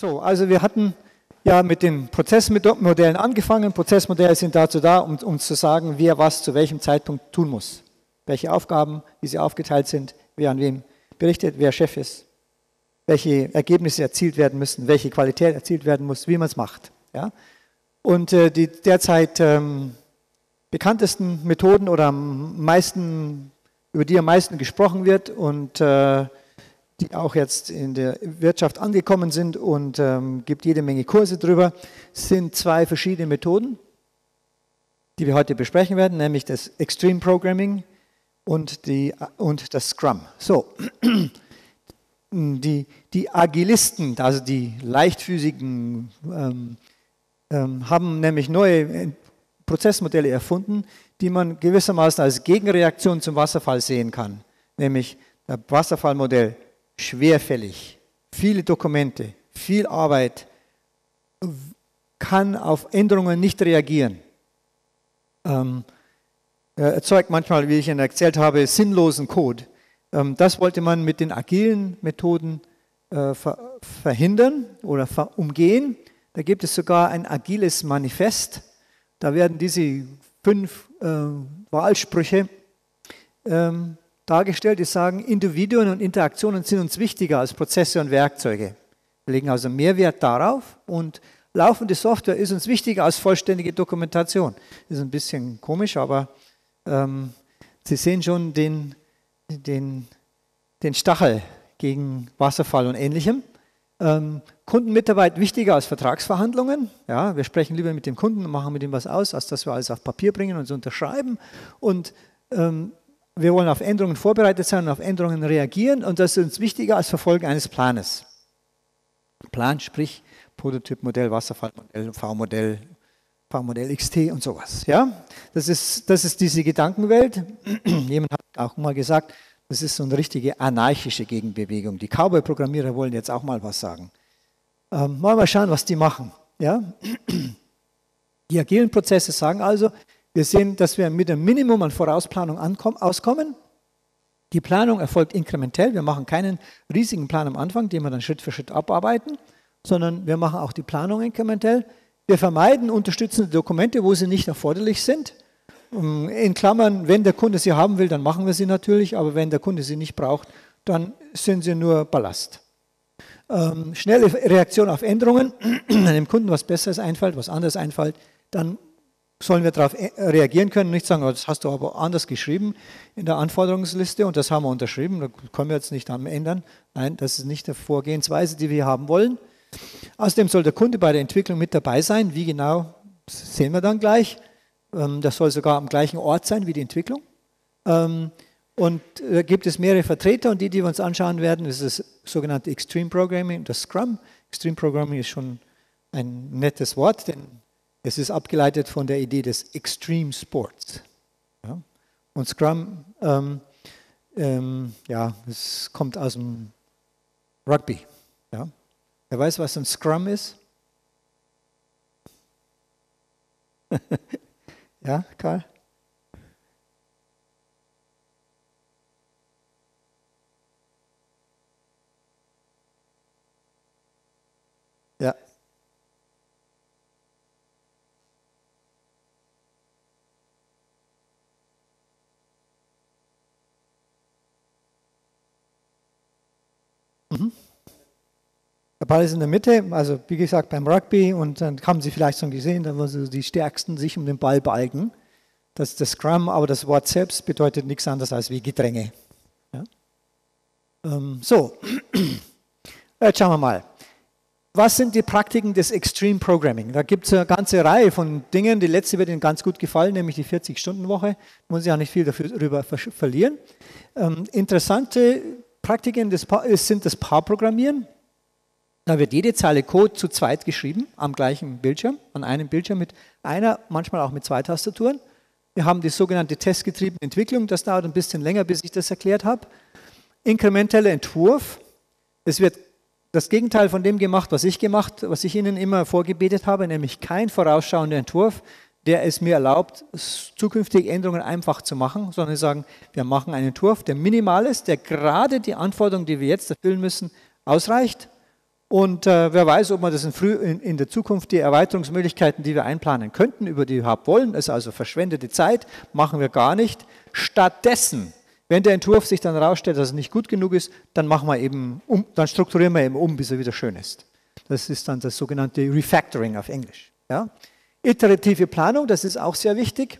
So, also wir hatten ja mit den Prozessmodellen angefangen. Prozessmodelle sind dazu da, um uns zu sagen, wer was zu welchem Zeitpunkt tun muss. Welche Aufgaben, wie sie aufgeteilt sind, wer an wem berichtet, wer Chef ist, welche Ergebnisse erzielt werden müssen, welche Qualität erzielt werden muss, wie man es macht. Ja? Und die derzeit bekanntesten Methoden oder über die am meisten gesprochen wird und die auch jetzt in der Wirtschaft angekommen sind und gibt jede Menge Kurse drüber, sind zwei verschiedene Methoden, die wir heute besprechen werden, nämlich das Extreme Programming und das Scrum. So, die Agilisten, also die Leichtfüßigen, haben nämlich neue Prozessmodelle erfunden, die man gewissermaßen als Gegenreaktion zum Wasserfall sehen kann. Nämlich das Wasserfallmodell schwerfällig, viele Dokumente, viel Arbeit, kann auf Änderungen nicht reagieren. Erzeugt manchmal, wie ich Ihnen erzählt habe, sinnlosen Code. Das wollte man mit den agilen Methoden verhindern oder umgehen. Da gibt es sogar ein agiles Manifest. Da werden diese 5 Wahlsprüche dargestellt, die sagen, Individuen und Interaktionen sind uns wichtiger als Prozesse und Werkzeuge. Wir legen also mehr Wert darauf und laufende Software ist uns wichtiger als vollständige Dokumentation. Das ist ein bisschen komisch, aber Sie sehen schon den Stachel gegen Wasserfall und Ähnlichem. Kundenmitarbeit wichtiger als Vertragsverhandlungen. Ja, wir sprechen lieber mit dem Kunden und machen mit ihm was aus, als dass wir alles auf Papier bringen und so unterschreiben. Und wir wollen auf Änderungen vorbereitet sein und auf Änderungen reagieren. Und das ist uns wichtiger als Verfolgen eines Planes. Plan, sprich Prototypmodell, Wasserfallmodell, V-Modell, V-Modell XT und sowas. Ja? Das ist diese Gedankenwelt. Jemand hat auch mal gesagt, das ist so eine richtige anarchische Gegenbewegung. Die Cowboy-Programmierer wollen jetzt auch mal was sagen. Mal schauen, was die machen. Ja? Die agilen Prozesse sagen also, wir sehen, dass wir mit einem Minimum an Vorausplanung auskommen. Die Planung erfolgt inkrementell. Wir machen keinen riesigen Plan am Anfang, den wir dann Schritt für Schritt abarbeiten, sondern wir machen auch die Planung inkrementell. Wir vermeiden unterstützende Dokumente, wo sie nicht erforderlich sind. In Klammern, wenn der Kunde sie haben will, dann machen wir sie natürlich, aber wenn der Kunde sie nicht braucht, dann sind sie nur Ballast. Schnelle Reaktion auf Änderungen, wenn dem Kunden was Besseres einfällt, was anderes einfällt, dann sollen wir darauf reagieren können und nicht sagen, oh, das hast du aber anders geschrieben in der Anforderungsliste und das haben wir unterschrieben, da können wir jetzt nicht ändern. Nein, das ist nicht die Vorgehensweise, die wir haben wollen. Außerdem soll der Kunde bei der Entwicklung mit dabei sein. Wie genau, das sehen wir dann gleich. Das soll sogar am gleichen Ort sein wie die Entwicklung. Und da gibt es mehrere Vertreter und die wir uns anschauen werden, das ist das sogenannte Extreme Programming und das Scrum. Extreme Programming ist schon ein nettes Wort, denn es ist abgeleitet von der Idee des Extreme Sports. Ja? Und Scrum, es kommt aus dem Rugby. Ja? Wer weiß, was ein Scrum ist? Ja, Karl? Ja. Mhm. Der Ball ist in der Mitte, also wie gesagt beim Rugby und dann haben Sie vielleicht schon gesehen, da wo so die Stärksten sich um den Ball balgen. Das ist das Scrum, aber das Wort selbst bedeutet nichts anderes als wie Gedränge. Ja? Jetzt schauen wir mal. Was sind die Praktiken des Extreme Programming? Da gibt es eine ganze Reihe von Dingen. Die letzte wird Ihnen ganz gut gefallen, nämlich die 40-Stunden-Woche. Da muss ich auch nicht viel darüber verlieren. Interessante Praktiken sind das Paarprogrammieren. Da wird jede Zeile Code zu zweit geschrieben, am gleichen Bildschirm, an einem Bildschirm mit einer, manchmal auch mit 2 Tastaturen. Wir haben die sogenannte testgetriebene Entwicklung, das dauert ein bisschen länger, bis ich das erklärt habe. Inkrementeller Entwurf, es wird das Gegenteil von dem gemacht, was ich Ihnen immer vorgebetet habe, nämlich kein vorausschauender Entwurf, der es mir erlaubt, zukünftige Änderungen einfach zu machen, sondern wir sagen, wir machen einen Entwurf, der minimal ist, der gerade die Anforderungen, die wir jetzt erfüllen müssen, ausreicht. Und wer weiß, ob man das in der Zukunft, die Erweiterungsmöglichkeiten, die wir einplanen könnten, über die überhaupt wollen, ist also verschwendete Zeit, machen wir gar nicht. Stattdessen, wenn der Entwurf sich dann herausstellt, dass er nicht gut genug ist, dann machen wir eben dann strukturieren wir eben bis er wieder schön ist. Das ist dann das sogenannte Refactoring auf Englisch. Ja? Iterative Planung, das ist auch sehr wichtig.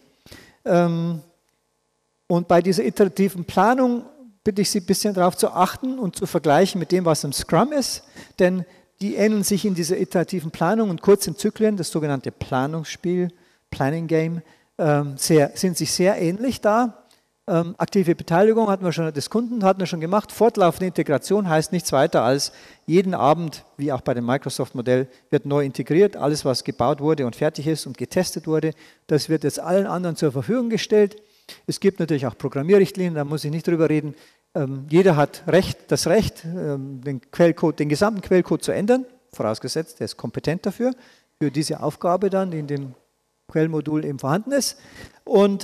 Und bei dieser iterativen Planung bitte ich Sie ein bisschen darauf zu achten und zu vergleichen mit dem, was im Scrum ist, denn die ähneln sich in dieser iterativen Planung und kurzen Zyklen, das sogenannte Planungsspiel, Planning Game, sind sich sehr ähnlich da. Aktive Beteiligung hatten wir schon, des Kunden hatten wir schon gemacht. Fortlaufende Integration heißt nichts weiter als jeden Abend, wie auch bei dem Microsoft-Modell, wird neu integriert. Alles, was gebaut wurde und fertig ist und getestet wurde, das wird jetzt allen anderen zur Verfügung gestellt. Es gibt natürlich auch Programmierrichtlinien, da muss ich nicht drüber reden. Jeder hat das Recht, den gesamten Quellcode zu ändern, vorausgesetzt, er ist kompetent dafür, für diese Aufgabe dann, die in dem Quellmodul eben vorhanden ist. Und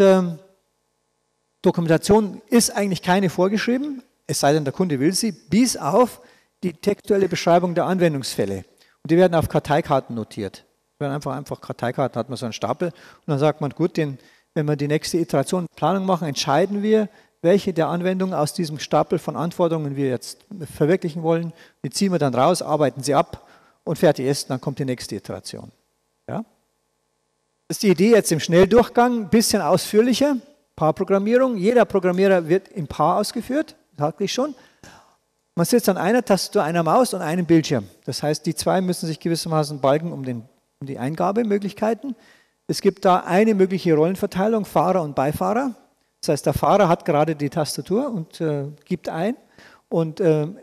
Dokumentation ist eigentlich keine vorgeschrieben, es sei denn, der Kunde will sie, bis auf die textuelle Beschreibung der Anwendungsfälle. Und die werden auf Karteikarten notiert. Werden einfach Karteikarten, hat man so einen Stapel und dann sagt man, gut, wenn wir die nächste Iteration Planung machen, entscheiden wir, welche der Anwendungen aus diesem Stapel von Anforderungen wir jetzt verwirklichen wollen. Die ziehen wir dann raus, arbeiten sie ab und fertig ist, dann kommt die nächste Iteration. Ja? Das ist die Idee jetzt im Schnelldurchgang, ein bisschen ausführlicher. Paarprogrammierung. Jeder Programmierer wird im Paar ausgeführt, sagte ich schon. Man sitzt an einer Tastatur, einer Maus und einem Bildschirm. Das heißt, die zwei müssen sich gewissermaßen balgen um die Eingabemöglichkeiten. Es gibt da eine mögliche Rollenverteilung, Fahrer und Beifahrer. Das heißt, der Fahrer hat gerade die Tastatur und gibt ein und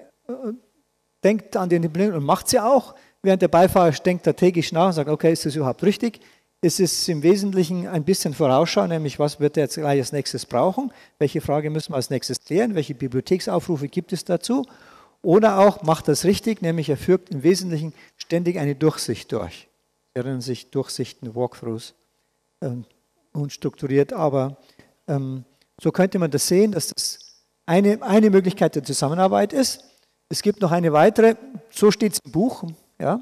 denkt an den Implementierung und macht sie auch, während der Beifahrer denkt strategisch nach und sagt, okay, ist das überhaupt richtig? Es ist im Wesentlichen ein bisschen Vorausschau, nämlich was wird er jetzt gleich als nächstes brauchen, welche Frage müssen wir als nächstes klären, welche Bibliotheksaufrufe gibt es dazu oder auch macht das richtig, nämlich er führt im Wesentlichen ständig eine Durchsicht durch. Sie erinnern sich, Durchsichten, Walkthroughs, unstrukturiert, aber so könnte man das sehen, dass das eine Möglichkeit der Zusammenarbeit ist. Es gibt noch eine weitere, so steht es im Buch, ja.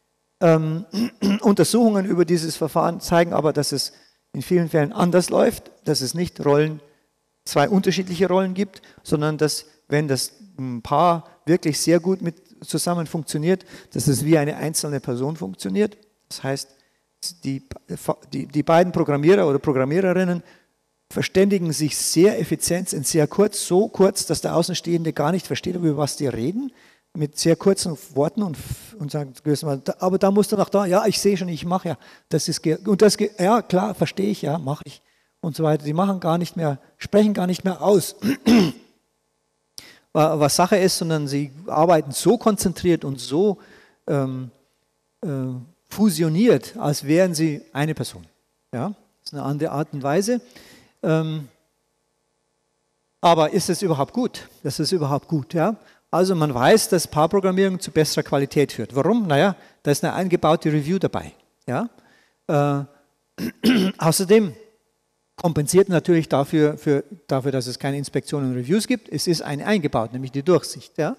Untersuchungen über dieses Verfahren zeigen aber, dass es in vielen Fällen anders läuft, dass es nicht zwei unterschiedliche Rollen gibt, sondern dass, wenn das Paar wirklich sehr gut zusammen funktioniert, dass es wie eine einzelne Person funktioniert. Das heißt, die beiden Programmierer oder Programmiererinnen verständigen sich sehr effizient und sehr kurz, so kurz, dass der Außenstehende gar nicht versteht, über was die reden, mit sehr kurzen Worten und sagen, aber da musst du noch da, ja, ich sehe schon, ich mache ja, ja, klar, verstehe ich, ja, mache ich und so weiter. Die sprechen gar nicht mehr aus, was Sache ist, sondern sie arbeiten so konzentriert und so fusioniert, als wären sie eine Person. Ja, das ist eine andere Art und Weise. Aber ist es überhaupt gut? Das ist überhaupt gut, ja. Also man weiß, dass Paarprogrammierung zu besserer Qualität führt. Warum? Naja, da ist eine eingebaute Review dabei. Ja? Außerdem kompensiert natürlich dafür, dass es keine Inspektionen und Reviews gibt. Es ist eine eingebaut, nämlich die Durchsicht. Ja?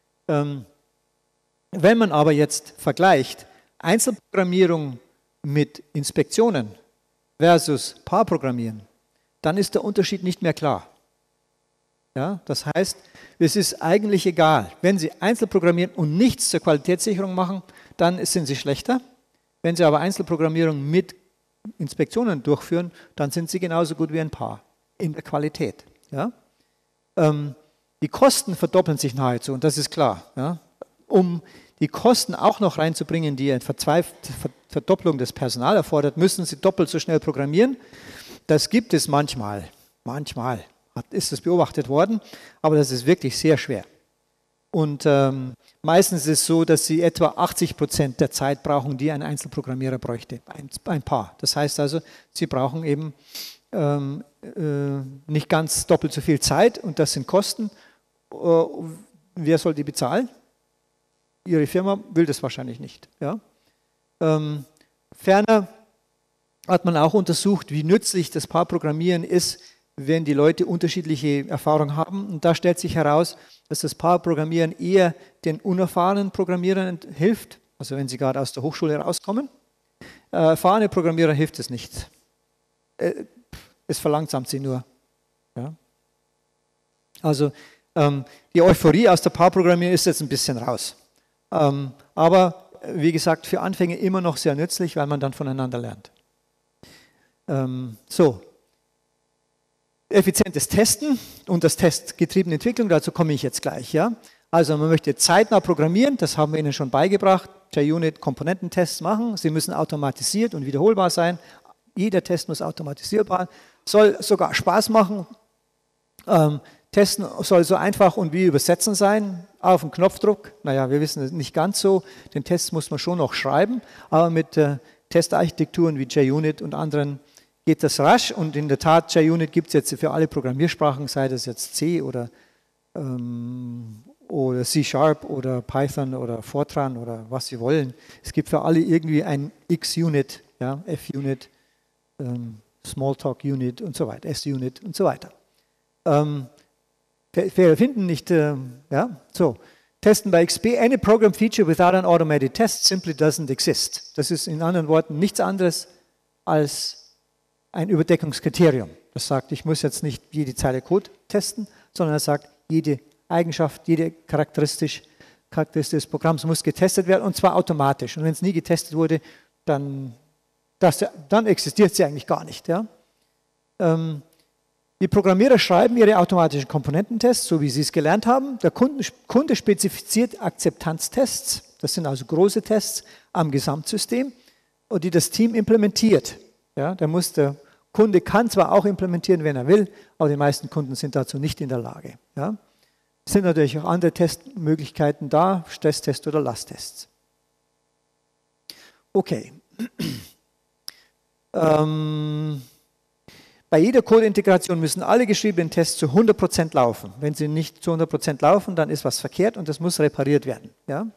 Wenn man aber jetzt vergleicht Einzelprogrammierung mit Inspektionen versus Paarprogrammieren, dann ist der Unterschied nicht mehr klar. Ja, das heißt, es ist eigentlich egal. Wenn Sie Einzelprogrammieren und nichts zur Qualitätssicherung machen, dann sind Sie schlechter. Wenn Sie aber Einzelprogrammierung mit Inspektionen durchführen, dann sind Sie genauso gut wie ein Paar in der Qualität. Ja? Die Kosten verdoppeln sich nahezu und das ist klar. Ja? Um die Kosten auch noch reinzubringen, die eine Verdopplung des Personals erfordert, müssen Sie doppelt so schnell programmieren. Das gibt es manchmal. Manchmal ist es beobachtet worden, aber das ist wirklich sehr schwer. Und meistens ist es so, dass Sie etwa 80% der Zeit brauchen, die ein Einzelprogrammierer bräuchte, ein Paar. Das heißt also, Sie brauchen eben nicht ganz doppelt so viel Zeit und das sind Kosten. Wer soll die bezahlen? Ihre Firma will das wahrscheinlich nicht. Ja? Ferner hat man auch untersucht, wie nützlich das Paarprogrammieren ist wenn die Leute unterschiedliche Erfahrungen haben. Und da stellt sich heraus, dass das Paarprogrammieren eher den unerfahrenen Programmierern hilft, also wenn sie gerade aus der Hochschule rauskommen. Erfahrene Programmierer hilft es nicht. Es verlangsamt sie nur. Ja? Also die Euphorie aus der Paarprogrammierung ist jetzt ein bisschen raus. Aber wie gesagt, für Anfänger immer noch sehr nützlich, weil man dann voneinander lernt. So. Effizientes Testen und das testgetriebene Entwicklung, dazu komme ich jetzt gleich. Ja? Also man möchte zeitnah programmieren, das haben wir Ihnen schon beigebracht. JUnit Komponententests machen, sie müssen automatisiert und wiederholbar sein. Jeder Test muss automatisierbar, soll sogar Spaß machen. Testen soll so einfach und wie übersetzen sein, auf den Knopfdruck. Naja, wir wissen es nicht ganz so, den Test muss man schon noch schreiben, aber mit Testarchitekturen wie JUnit und anderen geht das rasch und in der Tat, JUnit gibt es jetzt für alle Programmiersprachen, sei das jetzt C oder C# oder Python oder Fortran oder was Sie wollen. Es gibt für alle irgendwie ein X-Unit, ja, F-Unit, Smalltalk-Unit und so weiter, S-Unit und so weiter. Wir finden nicht, ja, so. Testen bei XP, any program feature without an automated test simply doesn't exist. Das ist in anderen Worten nichts anderes als ein Überdeckungskriterium. Das sagt, ich muss jetzt nicht jede Zeile Code testen, sondern er sagt, jede Eigenschaft, jede Charakteristik des Programms muss getestet werden und zwar automatisch. Und wenn es nie getestet wurde, dann existiert sie eigentlich gar nicht. Ja? Die Programmierer schreiben ihre automatischen Komponententests, so wie sie es gelernt haben. Der Kunde spezifiziert Akzeptanztests, das sind also große Tests am Gesamtsystem, und die das Team implementiert. Ja, der Kunde kann zwar auch implementieren, wenn er will, aber die meisten Kunden sind dazu nicht in der Lage. Ja. Es sind natürlich auch andere Testmöglichkeiten da, Stresstests oder Lasttests. Okay. Bei jeder Codeintegration müssen alle geschriebenen Tests zu 100% laufen. Wenn sie nicht zu 100% laufen, dann ist was verkehrt und das muss repariert werden. Ja?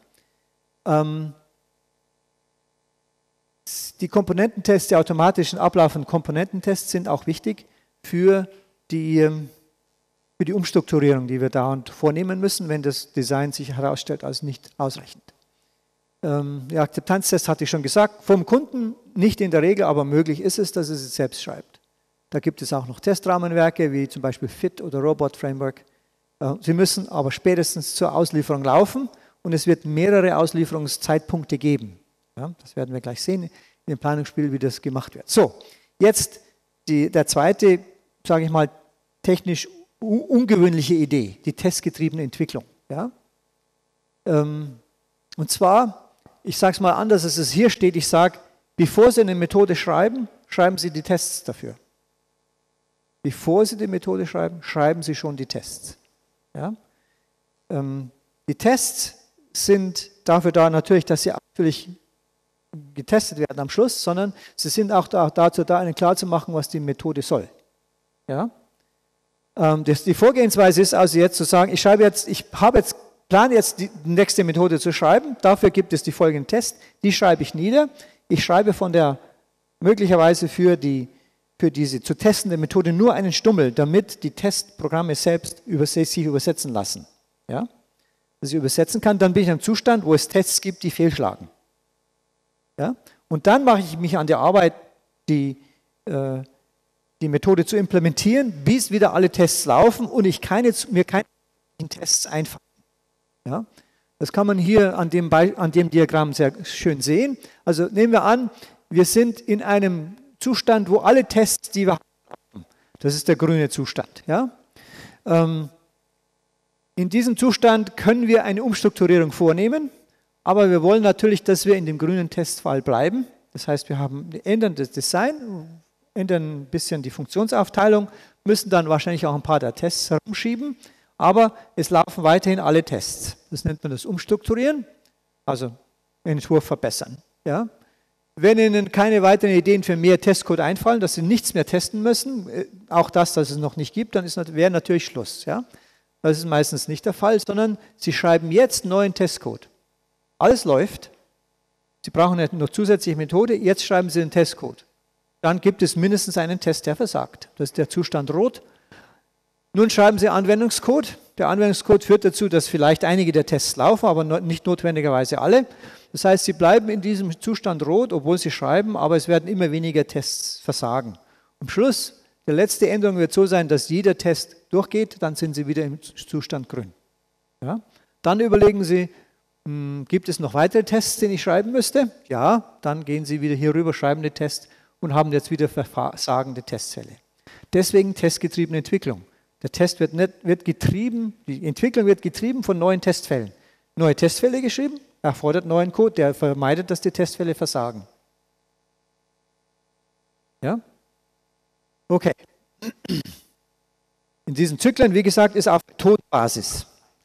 Die Komponententests, die automatischen ablaufenden Komponententests sind auch wichtig für die Umstrukturierung, die wir dauernd vornehmen müssen, wenn das Design sich herausstellt als nicht ausreichend. Der Akzeptanztest hatte ich schon gesagt, vom Kunden nicht in der Regel, aber möglich ist es, dass er es selbst schreibt. Da gibt es auch noch Testrahmenwerke, wie zum Beispiel FIT oder Robot Framework. Sie müssen aber spätestens zur Auslieferung laufen und es wird mehrere Auslieferungszeitpunkte geben. Ja, das werden wir gleich sehen in dem Planungsspiel, wie das gemacht wird. So, jetzt der zweite, sage ich mal, technisch ungewöhnliche Idee, die testgetriebene Entwicklung. Ja? Und zwar, ich sage es mal anders, als es hier steht, ich sage, bevor Sie eine Methode schreiben, schreiben Sie die Tests dafür. Bevor Sie die Methode schreiben, schreiben Sie schon die Tests. Ja? Die Tests sind dafür da natürlich, dass sie ausführlich getestet werden am Schluss, sondern sie sind auch dazu da, Ihnen klarzumachen, was die Methode soll. Ja? Die Vorgehensweise ist also jetzt zu sagen, ich plane jetzt die nächste Methode zu schreiben, dafür gibt es die folgenden Tests, die schreibe ich nieder. Ich schreibe möglicherweise für diese zu testende Methode nur einen Stummel, damit die Testprogramme selbst sich übersetzen lassen. Ja? Dass ich übersetzen kann, dann bin ich in einem Zustand, wo es Tests gibt, die fehlschlagen. Ja? Und dann mache ich mich an die Arbeit, die Methode zu implementieren, bis wieder alle Tests laufen und mir keine Tests einfallen. Ja? Das kann man hier an dem Diagramm sehr schön sehen. Also nehmen wir an, wir sind in einem Zustand, wo alle Tests, die wir haben, das ist der grüne Zustand. Ja? In diesem Zustand können wir eine Umstrukturierung vornehmen, aber wir wollen natürlich, dass wir in dem grünen Testfall bleiben. Das heißt, wir ändern das Design, ändern ein bisschen die Funktionsaufteilung, müssen dann wahrscheinlich auch ein paar der Tests herumschieben, aber es laufen weiterhin alle Tests. Das nennt man das Umstrukturieren, also Entwurf verbessern. Ja? Wenn Ihnen keine weiteren Ideen für mehr Testcode einfallen, dass Sie nichts mehr testen müssen, auch das, dass es noch nicht gibt, dann wäre natürlich Schluss. Ja? Das ist meistens nicht der Fall, sondern Sie schreiben jetzt neuen Testcode. Alles läuft. Sie brauchen noch zusätzliche Methode, jetzt schreiben Sie den Testcode. dann gibt es mindestens einen Test, der versagt. Das ist der Zustand rot. Nun schreiben Sie Anwendungscode. Der Anwendungscode führt dazu, dass vielleicht einige der Tests laufen, aber nicht notwendigerweise alle. Das heißt, Sie bleiben in diesem Zustand rot, obwohl Sie schreiben, aber es werden immer weniger Tests versagen. Am Schluss, die letzte Änderung wird so sein, dass jeder Test durchgeht, dann sind Sie wieder im Zustand grün. Ja? Dann überlegen Sie, gibt es noch weitere Tests, die ich schreiben müsste? Ja, dann gehen Sie wieder hier rüber, schreiben den Test und haben jetzt wieder versagende Testfälle. Deswegen testgetriebene Entwicklung. Der Test wird getrieben, die Entwicklung wird getrieben von neuen Testfällen. Neue Testfälle geschrieben, erfordert neuen Code, der vermeidet, dass die Testfälle versagen. Ja? Okay. In diesen Zyklen, wie gesagt, ist auf Methodenbasis.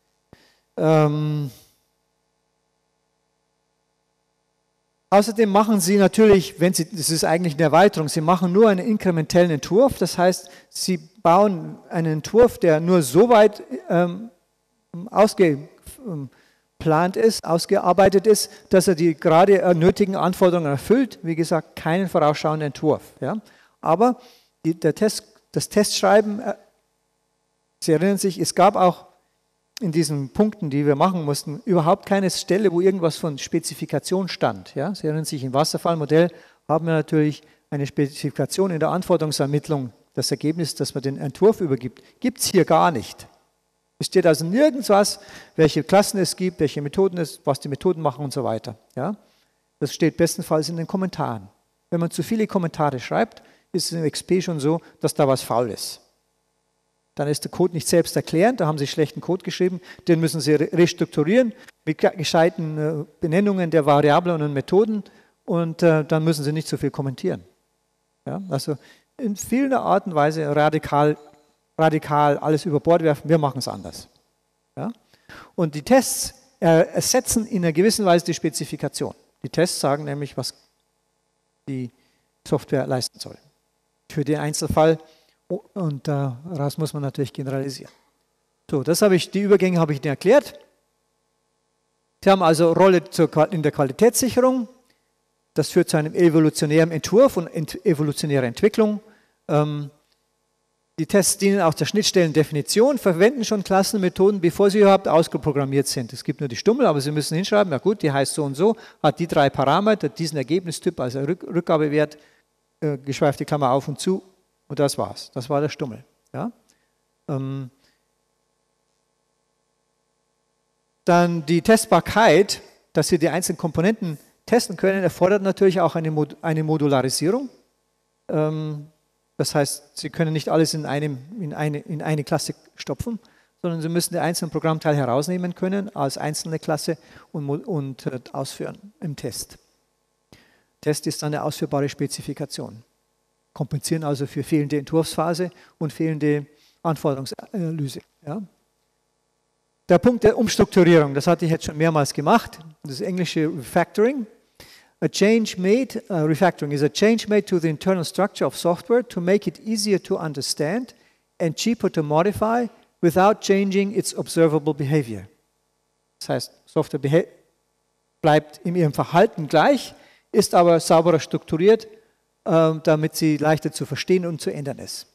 Außerdem machen Sie natürlich, das ist eigentlich eine Erweiterung, Sie machen nur einen inkrementellen Entwurf, das heißt, Sie bauen einen Entwurf, der nur so weit ausgeplant ist, ausgearbeitet ist, dass er die gerade nötigen Anforderungen erfüllt. Wie gesagt, keinen vorausschauenden Entwurf. Ja? Aber das Testschreiben, Sie erinnern sich, es gab auch in diesen Punkten, die wir machen mussten, überhaupt keine Stelle, wo irgendwas von Spezifikation stand. Ja? Sie erinnern sich, im Wasserfallmodell haben wir natürlich eine Spezifikation in der Anforderungsermittlung. Das Ergebnis, dass man den Entwurf übergibt, gibt es hier gar nicht. Es steht also nirgends was, welche Klassen es gibt, welche Methoden was die Methoden machen und so weiter. Ja? Das steht bestenfalls in den Kommentaren. Wenn man zu viele Kommentare schreibt, ist es im XP schon so, dass da was faul ist. Dann ist der Code nicht selbst erklärend, da haben Sie schlechten Code geschrieben, den müssen Sie restrukturieren mit gescheiten Benennungen der Variablen und Methoden und dann müssen Sie nicht so viel kommentieren. Ja, also in vielen Art und Weise radikal alles über Bord werfen, wir machen es anders. Ja? Und die Tests ersetzen in einer gewissen Weise die Spezifikation. Die Tests sagen nämlich, was die Software leisten soll. Für den Einzelfall. Und daraus muss man natürlich generalisieren. So, die Übergänge habe ich Ihnen erklärt. Sie haben also Rolle in der Qualitätssicherung. Das führt zu einem evolutionären Entwurf und evolutionärer Entwicklung. Die Tests dienen auch der Schnittstellendefinition, verwenden schon Klassenmethoden, bevor sie überhaupt ausgeprogrammiert sind. Es gibt nur die Stummel, aber Sie müssen hinschreiben, na gut, die heißt so und so, hat die 3 Parameter, diesen Ergebnistyp, also Rückgabewert, geschweifte Klammer auf und zu. Und das war's. Das war der Stummel. Ja? Dann die Testbarkeit, dass Sie die einzelnen Komponenten testen können, erfordert natürlich auch eine Modularisierung. Das heißt, Sie können nicht alles in eine Klasse stopfen, sondern Sie müssen den einzelnen Programmteil herausnehmen können als einzelne Klasse und ausführen im Test. Test ist dann eine ausführbare Spezifikation. Kompensieren also für fehlende Entwurfsphase und fehlende Anforderungsanalyse. Ja. Der Punkt der Umstrukturierung, das hatte ich jetzt schon mehrmals gemacht, das englische Refactoring. Refactoring is a change made to the internal structure of software to make it easier to understand and cheaper to modify without changing its observable behavior. Das heißt, Software bleibt in ihrem Verhalten gleich, ist aber sauberer strukturiert, damit sie leichter zu verstehen und zu ändern ist.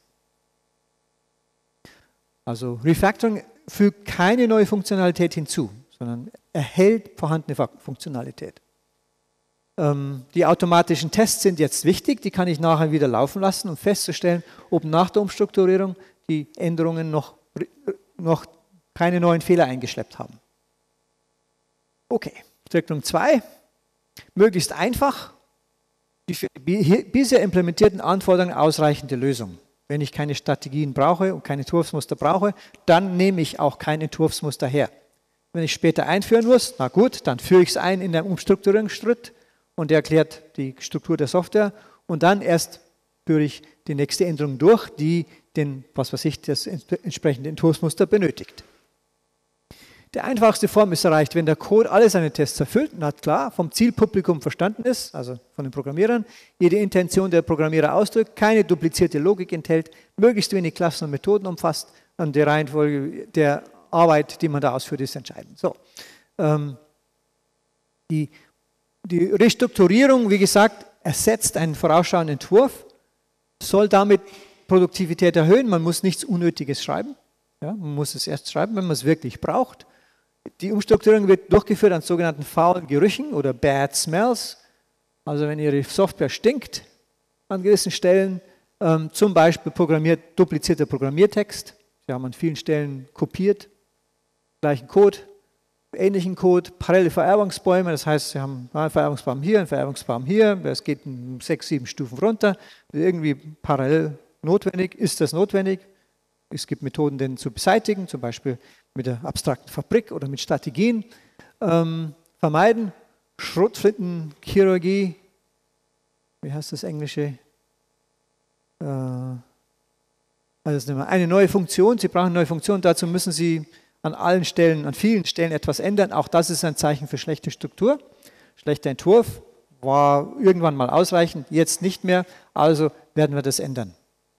Also Refactoring fügt keine neue Funktionalität hinzu, sondern erhält vorhandene Funktionalität. Die automatischen Tests sind jetzt wichtig, die kann ich nachher wieder laufen lassen, um festzustellen, ob nach der Umstrukturierung die Änderungen noch keine neuen Fehler eingeschleppt haben. Okay, Entwicklung 2, möglichst einfach. Die für die bisher implementierten Anforderungen ausreichende Lösung. Wenn ich keine Strategien brauche und keine Entwurfsmuster brauche, dann nehme ich auch kein Entwurfsmuster her. Wenn ich später einführen muss, na gut, dann führe ich es ein in einem Umstrukturierungsschritt und der erklärt die Struktur der Software und dann erst führe ich die nächste Änderung durch, die das entsprechende Entwurfsmuster benötigt. Die einfachste Form ist erreicht, wenn der Code alle seine Tests erfüllt und hat klar vom Zielpublikum verstanden ist, also von den Programmierern, jede Intention der Programmierer ausdrückt, keine duplizierte Logik enthält, möglichst wenig Klassen und Methoden umfasst und die Reihenfolge der Arbeit, die man da ausführt, ist entscheidend. So. Die Restrukturierung, wie gesagt, ersetzt einen vorausschauenden Entwurf soll damit Produktivität erhöhen. Man muss nichts Unnötiges schreiben. Ja, man muss es erst schreiben, wenn man es wirklich braucht. Die Umstrukturierung wird durchgeführt an sogenannten faulen Gerüchen oder Bad Smells. Also wenn Ihre Software stinkt an gewissen Stellen, zum Beispiel duplizierter Programmiertext. Sie haben an vielen Stellen kopiert, gleichen Code, ähnlichen Code, parallele Vererbungsbäume. Das heißt, Sie haben einen Vererbungsbaum hier, einen Vererbungsbaum hier. Es geht 6, 7 Stufen runter. Irgendwie parallel notwendig. Ist das notwendig? Es gibt Methoden, den zu beseitigen, zum Beispiel mit der abstrakten Fabrik oder mit Strategien. Vermeiden. Schrotflintenchirurgie. Wie heißt das Englische? Also eine neue Funktion. Sie brauchen eine neue Funktion. Dazu müssen Sie an vielen Stellen etwas ändern. Auch das ist ein Zeichen für schlechte Struktur. Schlechter Entwurf war irgendwann mal ausreichend, jetzt nicht mehr. Also werden wir das ändern.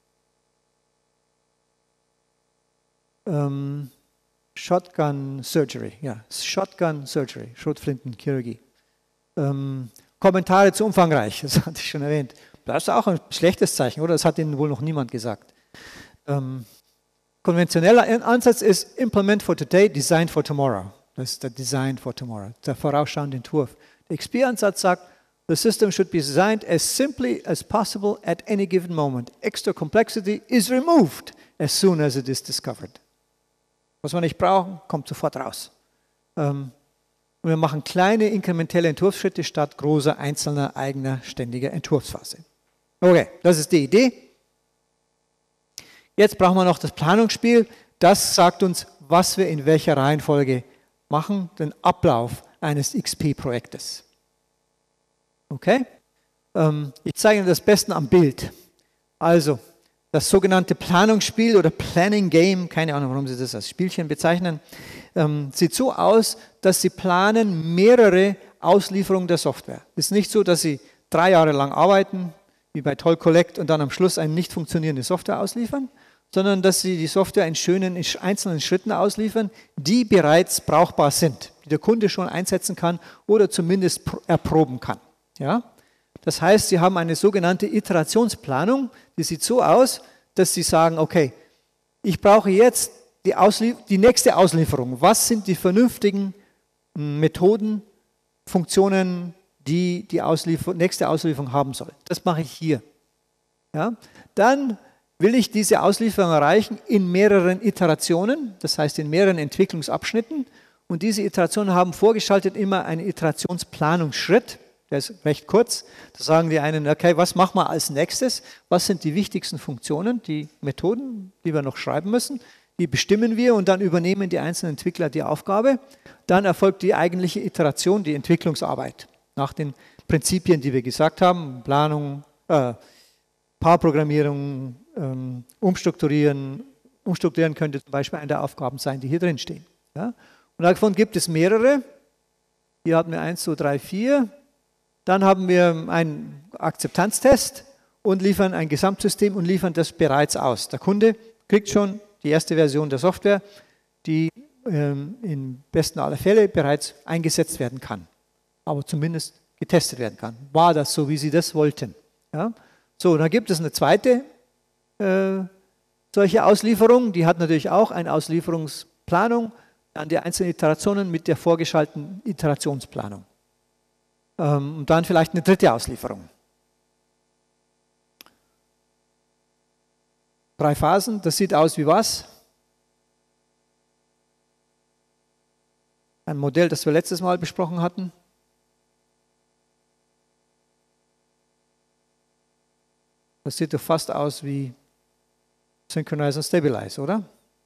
Shotgun Surgery, Schrotflintenchirurgie. Kommentare zu umfangreich, das hatte ich schon erwähnt. Das ist auch ein schlechtes Zeichen, oder? Das hat Ihnen wohl noch niemand gesagt. Konventioneller Ansatz ist Implement for today, Design for tomorrow. Das ist der Design for tomorrow, der vorausschauende Entwurf. Der XP-Ansatz sagt, the system should be designed as simply as possible at any given moment. Extra complexity is removed as soon as it is discovered. Was wir nicht brauchen, kommt sofort raus. Und wir machen kleine inkrementelle Entwurfsschritte statt großer einzelner eigener ständiger Entwurfsphase. Okay, das ist die Idee. Jetzt brauchen wir noch das Planungsspiel. Das sagt uns, was wir in welcher Reihenfolge machen, den Ablauf eines XP-Projektes. Okay? Ich zeige Ihnen das Beste am Bild. Also, das sogenannte Planungsspiel oder Planning Game, keine Ahnung, warum Sie das als Spielchen bezeichnen, sieht so aus, dass Sie planen mehrere Auslieferungen der Software. Es ist nicht so, dass Sie 3 Jahre lang arbeiten, wie bei Toll Collect, und dann am Schluss eine nicht funktionierende Software ausliefern, sondern dass Sie die Software in schönen, in einzelnen Schritten ausliefern, die bereits brauchbar sind, die der Kunde schon einsetzen kann oder zumindest erproben kann. Ja? Das heißt, Sie haben eine sogenannte Iterationsplanung, die sieht so aus, dass Sie sagen, okay, ich brauche jetzt die nächste Auslieferung. Was sind die vernünftigen Methoden, Funktionen, die nächste Auslieferung haben soll? Das mache ich hier. Ja? Dann will ich diese Auslieferung erreichen in mehreren Iterationen, das heißt in mehreren Entwicklungsabschnitten. Und diese Iterationen haben vorgeschaltet immer einen Iterationsplanungsschritt. Der ist recht kurz. Da sagen die einen, okay, was machen wir als nächstes? Was sind die wichtigsten Funktionen, die Methoden, die wir noch schreiben müssen? Die bestimmen wir und dann übernehmen die einzelnen Entwickler die Aufgabe. Dann erfolgt die eigentliche Iteration, die Entwicklungsarbeit. Nach den Prinzipien, die wir gesagt haben, Planung, Paarprogrammierung, umstrukturieren. Umstrukturieren könnte zum Beispiel eine der Aufgaben sein, die hier drin stehen. Ja? Und davon gibt es mehrere. Hier hatten wir 1, 2, 3, 4. Dann haben wir einen Akzeptanztest und liefern ein Gesamtsystem und liefern das bereits aus. Der Kunde kriegt schon die erste Version der Software, die im besten aller Fälle bereits eingesetzt werden kann, aber zumindest getestet werden kann. War das so, wie Sie das wollten? Ja? So, dann gibt es eine zweite solche Auslieferung, die hat natürlich auch eine Auslieferungsplanung an die einzelnen Iterationen mit der vorgeschalteten Iterationsplanung. Und dann vielleicht eine dritte Auslieferung. 3 Phasen, das sieht aus wie was? Ein Modell, das wir letztes Mal besprochen hatten. Das sieht doch fast aus wie Synchronize und Stabilize, oder?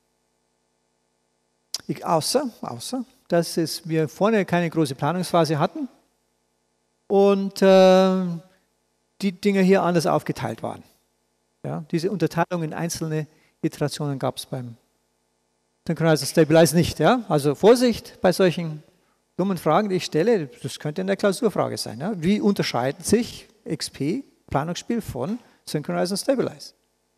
Außer, dass wir vorne keine große Planungsphase hatten und die Dinge hier anders aufgeteilt waren. Ja, diese Unterteilung in einzelne Iterationen gab es beim Synchronize und Stabilize nicht. Ja? Also Vorsicht bei solchen dummen Fragen, die ich stelle, das könnte eine Klausurfrage sein. Ja? Wie unterscheiden sich XP, Planungsspiel, von Synchronize und Stabilize?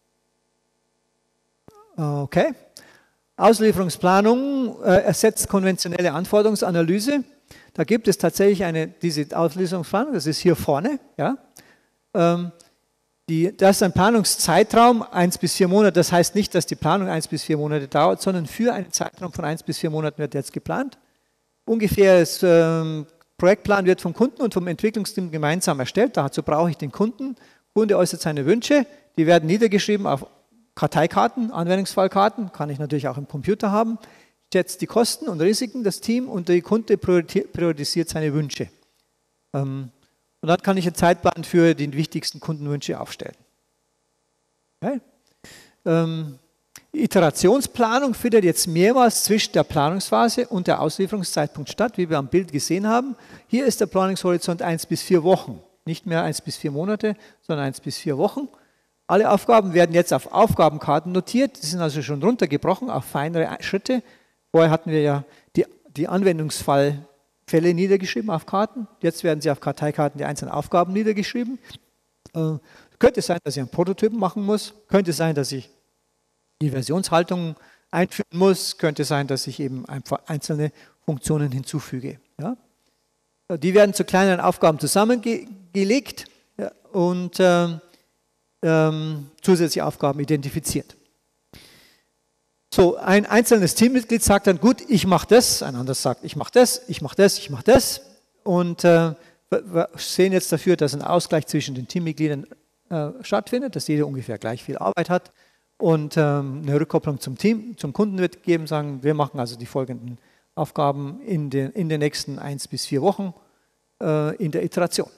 Okay. Auslieferungsplanung ersetzt konventionelle Anforderungsanalyse. Da gibt es tatsächlich diese Auslieferungsplanung, das ist hier vorne. Ja? Das ist ein Planungszeitraum, 1 bis 4 Monate. Das heißt nicht, dass die Planung 1 bis 4 Monate dauert, sondern für einen Zeitraum von 1 bis 4 Monaten wird jetzt geplant. Ungefähr das Projektplan wird vom Kunden und vom Entwicklungsteam gemeinsam erstellt. Dazu brauche ich den Kunden. Der Kunde äußert seine Wünsche. Die werden niedergeschrieben auf Karteikarten, Anwendungsfallkarten. Kann ich natürlich auch im Computer haben. Schätzt die Kosten und Risiken, das Team, und der Kunde priorisiert seine Wünsche. Und dann kann ich einen Zeitplan für die wichtigsten Kundenwünsche aufstellen. Okay. Die Iterationsplanung findet jetzt mehrmals zwischen der Planungsphase und der Auslieferungszeitpunkt statt, wie wir am Bild gesehen haben. Hier ist der Planungshorizont 1 bis 4 Wochen, nicht mehr 1 bis 4 Monate, sondern 1 bis 4 Wochen. Alle Aufgaben werden jetzt auf Aufgabenkarten notiert, die sind also schon runtergebrochen auf feinere Schritte. Vorher hatten wir ja die Anwendungsfälle niedergeschrieben auf Karten, jetzt werden sie auf Karteikarten die einzelnen Aufgaben niedergeschrieben. Könnte sein, dass ich einen Prototypen machen muss, könnte sein, dass ich die Versionshaltung einführen muss, könnte sein, dass ich eben einfach einzelne Funktionen hinzufüge. Ja? Die werden zu kleineren Aufgaben zusammengelegt, ja, und zusätzliche Aufgaben identifiziert. So, ein einzelnes Teammitglied sagt dann, gut, ich mache das, ein anderes sagt, ich mache das, ich mache das, ich mache das, und wir sehen jetzt dafür, dass ein Ausgleich zwischen den Teammitgliedern stattfindet, dass jeder ungefähr gleich viel Arbeit hat. Und eine Rückkopplung zum Team, zum Kunden wird gegeben, sagen, wir machen also die folgenden Aufgaben in den nächsten 1 bis 4 Wochen in der Iteration.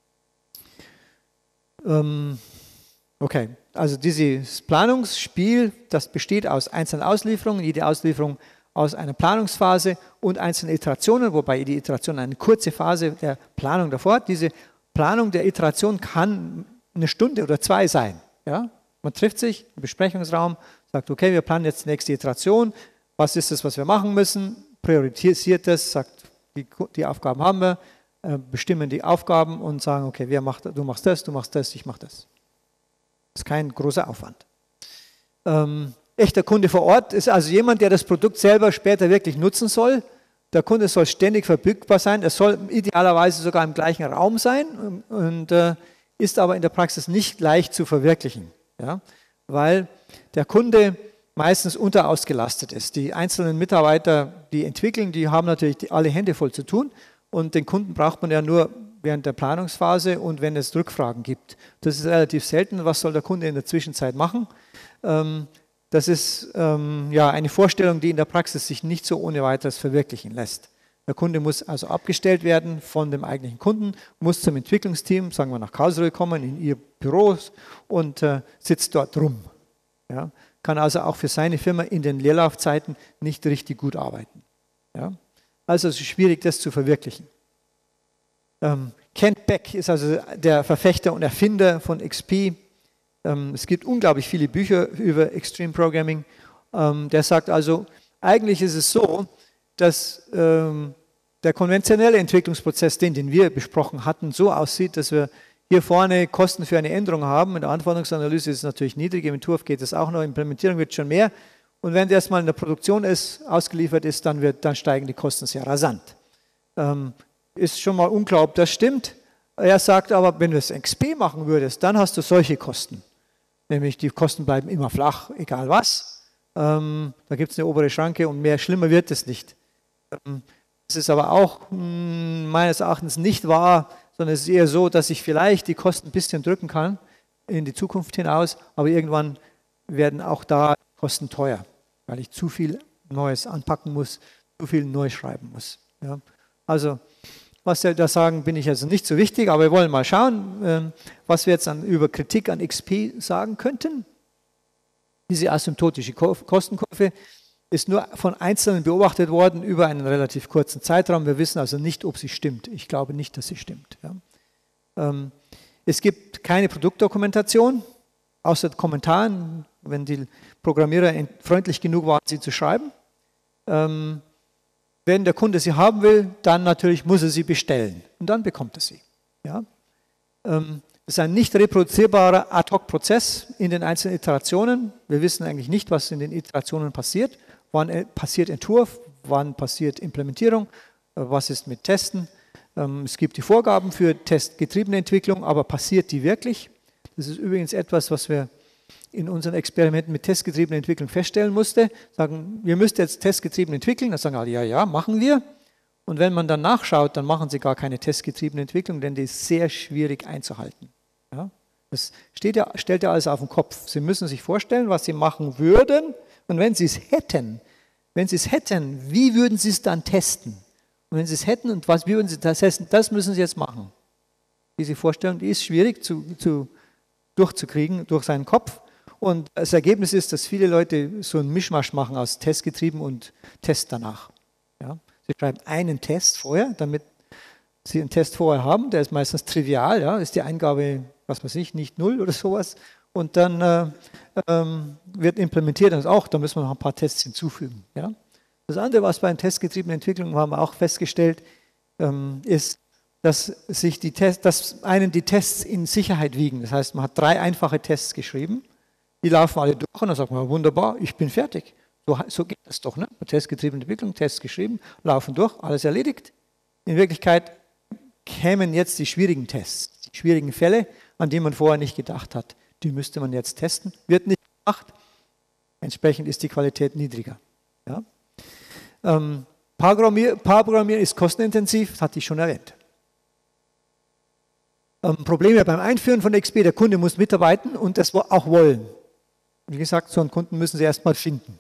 Okay, also dieses Planungsspiel, das besteht aus einzelnen Auslieferungen, jede Auslieferung aus einer Planungsphase und einzelnen Iterationen, wobei die Iteration eine kurze Phase der Planung davor hat. Diese Planung der Iteration kann 1 Stunde oder 2 sein, ja? Man trifft sich im Besprechungsraum, sagt, okay, wir planen jetzt die nächste Iteration, was ist das, was wir machen müssen, priorisiert das, sagt, die Aufgaben haben wir, bestimmen die Aufgaben und sagen, okay, du machst das, ich mache das. Das ist kein großer Aufwand. Echter Kunde vor Ort ist also jemand, der das Produkt selber später wirklich nutzen soll. Der Kunde soll ständig verfügbar sein, er soll idealerweise sogar im gleichen Raum sein und ist aber in der Praxis nicht leicht zu verwirklichen. Ja, weil der Kunde meistens unterausgelastet ist. Die einzelnen Mitarbeiter, die entwickeln, die haben natürlich alle Hände voll zu tun, und den Kunden braucht man ja nur während der Planungsphase und wenn es Rückfragen gibt. Das ist relativ selten. Was soll der Kunde in der Zwischenzeit machen? Das ist ja eine Vorstellung, die in der Praxis sich nicht so ohne weiteres verwirklichen lässt. Der Kunde muss also abgestellt werden von dem eigentlichen Kunden, muss zum Entwicklungsteam, sagen wir nach Karlsruhe kommen, in ihr Büros und sitzt dort rum. Ja? Kann also auch für seine Firma in den Leerlaufzeiten nicht richtig gut arbeiten. Ja? Also es ist schwierig, das zu verwirklichen. Kent Beck ist also der Verfechter und Erfinder von XP. Es gibt unglaublich viele Bücher über Extreme Programming. Der sagt also, eigentlich ist es so, dass der konventionelle Entwicklungsprozess, den wir besprochen hatten, so aussieht, dass wir hier vorne Kosten für eine Änderung haben. In der Anforderungsanalyse ist es natürlich niedrig, im Entwurf geht es auch noch, Implementierung wird schon mehr. Und wenn der erstmal in der Produktion ausgeliefert ist, dann steigen die Kosten sehr rasant. Ist schon mal unklar, ob das stimmt. Er sagt aber, wenn du es XP machen würdest, dann hast du solche Kosten. Nämlich die Kosten bleiben immer flach, egal was. Da gibt es eine obere Schranke und schlimmer wird es nicht. Das ist aber auch meines Erachtens nicht wahr, sondern es ist eher so, dass ich vielleicht die Kosten ein bisschen drücken kann in die Zukunft hinaus, aber irgendwann werden auch da Kosten teuer, weil ich zu viel Neues anpacken muss, zu viel neu schreiben muss. Ja. Also, was wir da sagen, bin ich also nicht so wichtig, aber wir wollen mal schauen, was wir jetzt über Kritik an XP sagen könnten. Diese asymptotische Kostenkurve ist nur von Einzelnen beobachtet worden über einen relativ kurzen Zeitraum. Wir wissen also nicht, ob sie stimmt. Ich glaube nicht, dass sie stimmt. Ja. Es gibt keine Produktdokumentation, außer Kommentaren, wenn die Programmierer freundlich genug waren, sie zu schreiben. Wenn der Kunde sie haben will, dann natürlich muss er sie bestellen und dann bekommt er sie. Ja. Es ist ein nicht reproduzierbarer Ad-Hoc-Prozess in den einzelnen Iterationen. Wir wissen eigentlich nicht, was in den Iterationen passiert. Wann passiert Entwurf, wann passiert Implementierung, was ist mit Testen. Es gibt die Vorgaben für testgetriebene Entwicklung, aber passiert die wirklich? Das ist übrigens etwas, was wir in unseren Experimenten mit testgetriebener Entwicklung feststellen mussten. Sagen, wir müssten jetzt testgetrieben entwickeln. Dann sagen alle, ja, ja, machen wir. Und wenn man dann nachschaut, dann machen sie gar keine testgetriebene Entwicklung, denn die ist sehr schwierig einzuhalten. Ja? Das stellt ja alles auf den Kopf. Sie müssen sich vorstellen, was Sie machen würden. Und wenn Sie es hätten, wie würden Sie es dann testen? Und wenn Sie es hätten und wie würden Sie das testen, das müssen Sie jetzt machen. Diese Vorstellung, die ist schwierig durchzukriegen durch seinen Kopf. Und das Ergebnis ist, dass viele Leute so einen Mischmasch machen aus testgetrieben und Test danach. Ja? Sie schreiben einen Test vorher, damit Sie einen Test vorher haben, der ist meistens trivial, ja? Ist die Eingabe, was weiß ich, nicht 0 oder sowas. Und dann wird implementiert, und da müssen wir noch ein paar Tests hinzufügen. Ja? Das andere, was bei den testgetriebenen Entwicklungen haben wir auch festgestellt, ist, dass die Tests in Sicherheit wiegen. Das heißt, man hat 3 einfache Tests geschrieben, die laufen alle durch und dann sagt man, wunderbar, ich bin fertig. So geht das doch, ne? Testgetriebene Entwicklung, Tests geschrieben, laufen durch, alles erledigt. In Wirklichkeit kämen jetzt die schwierigen Tests, die schwierigen Fälle, an die man vorher nicht gedacht hat. Die müsste man jetzt testen, wird nicht gemacht. Entsprechend ist die Qualität niedriger. Ja? Paarprogrammieren ist kostenintensiv, das hatte ich schon erwähnt. Probleme beim Einführen von XP, der Kunde muss mitarbeiten und das auch wollen. Wie gesagt, so einen Kunden müssen Sie erstmal finden.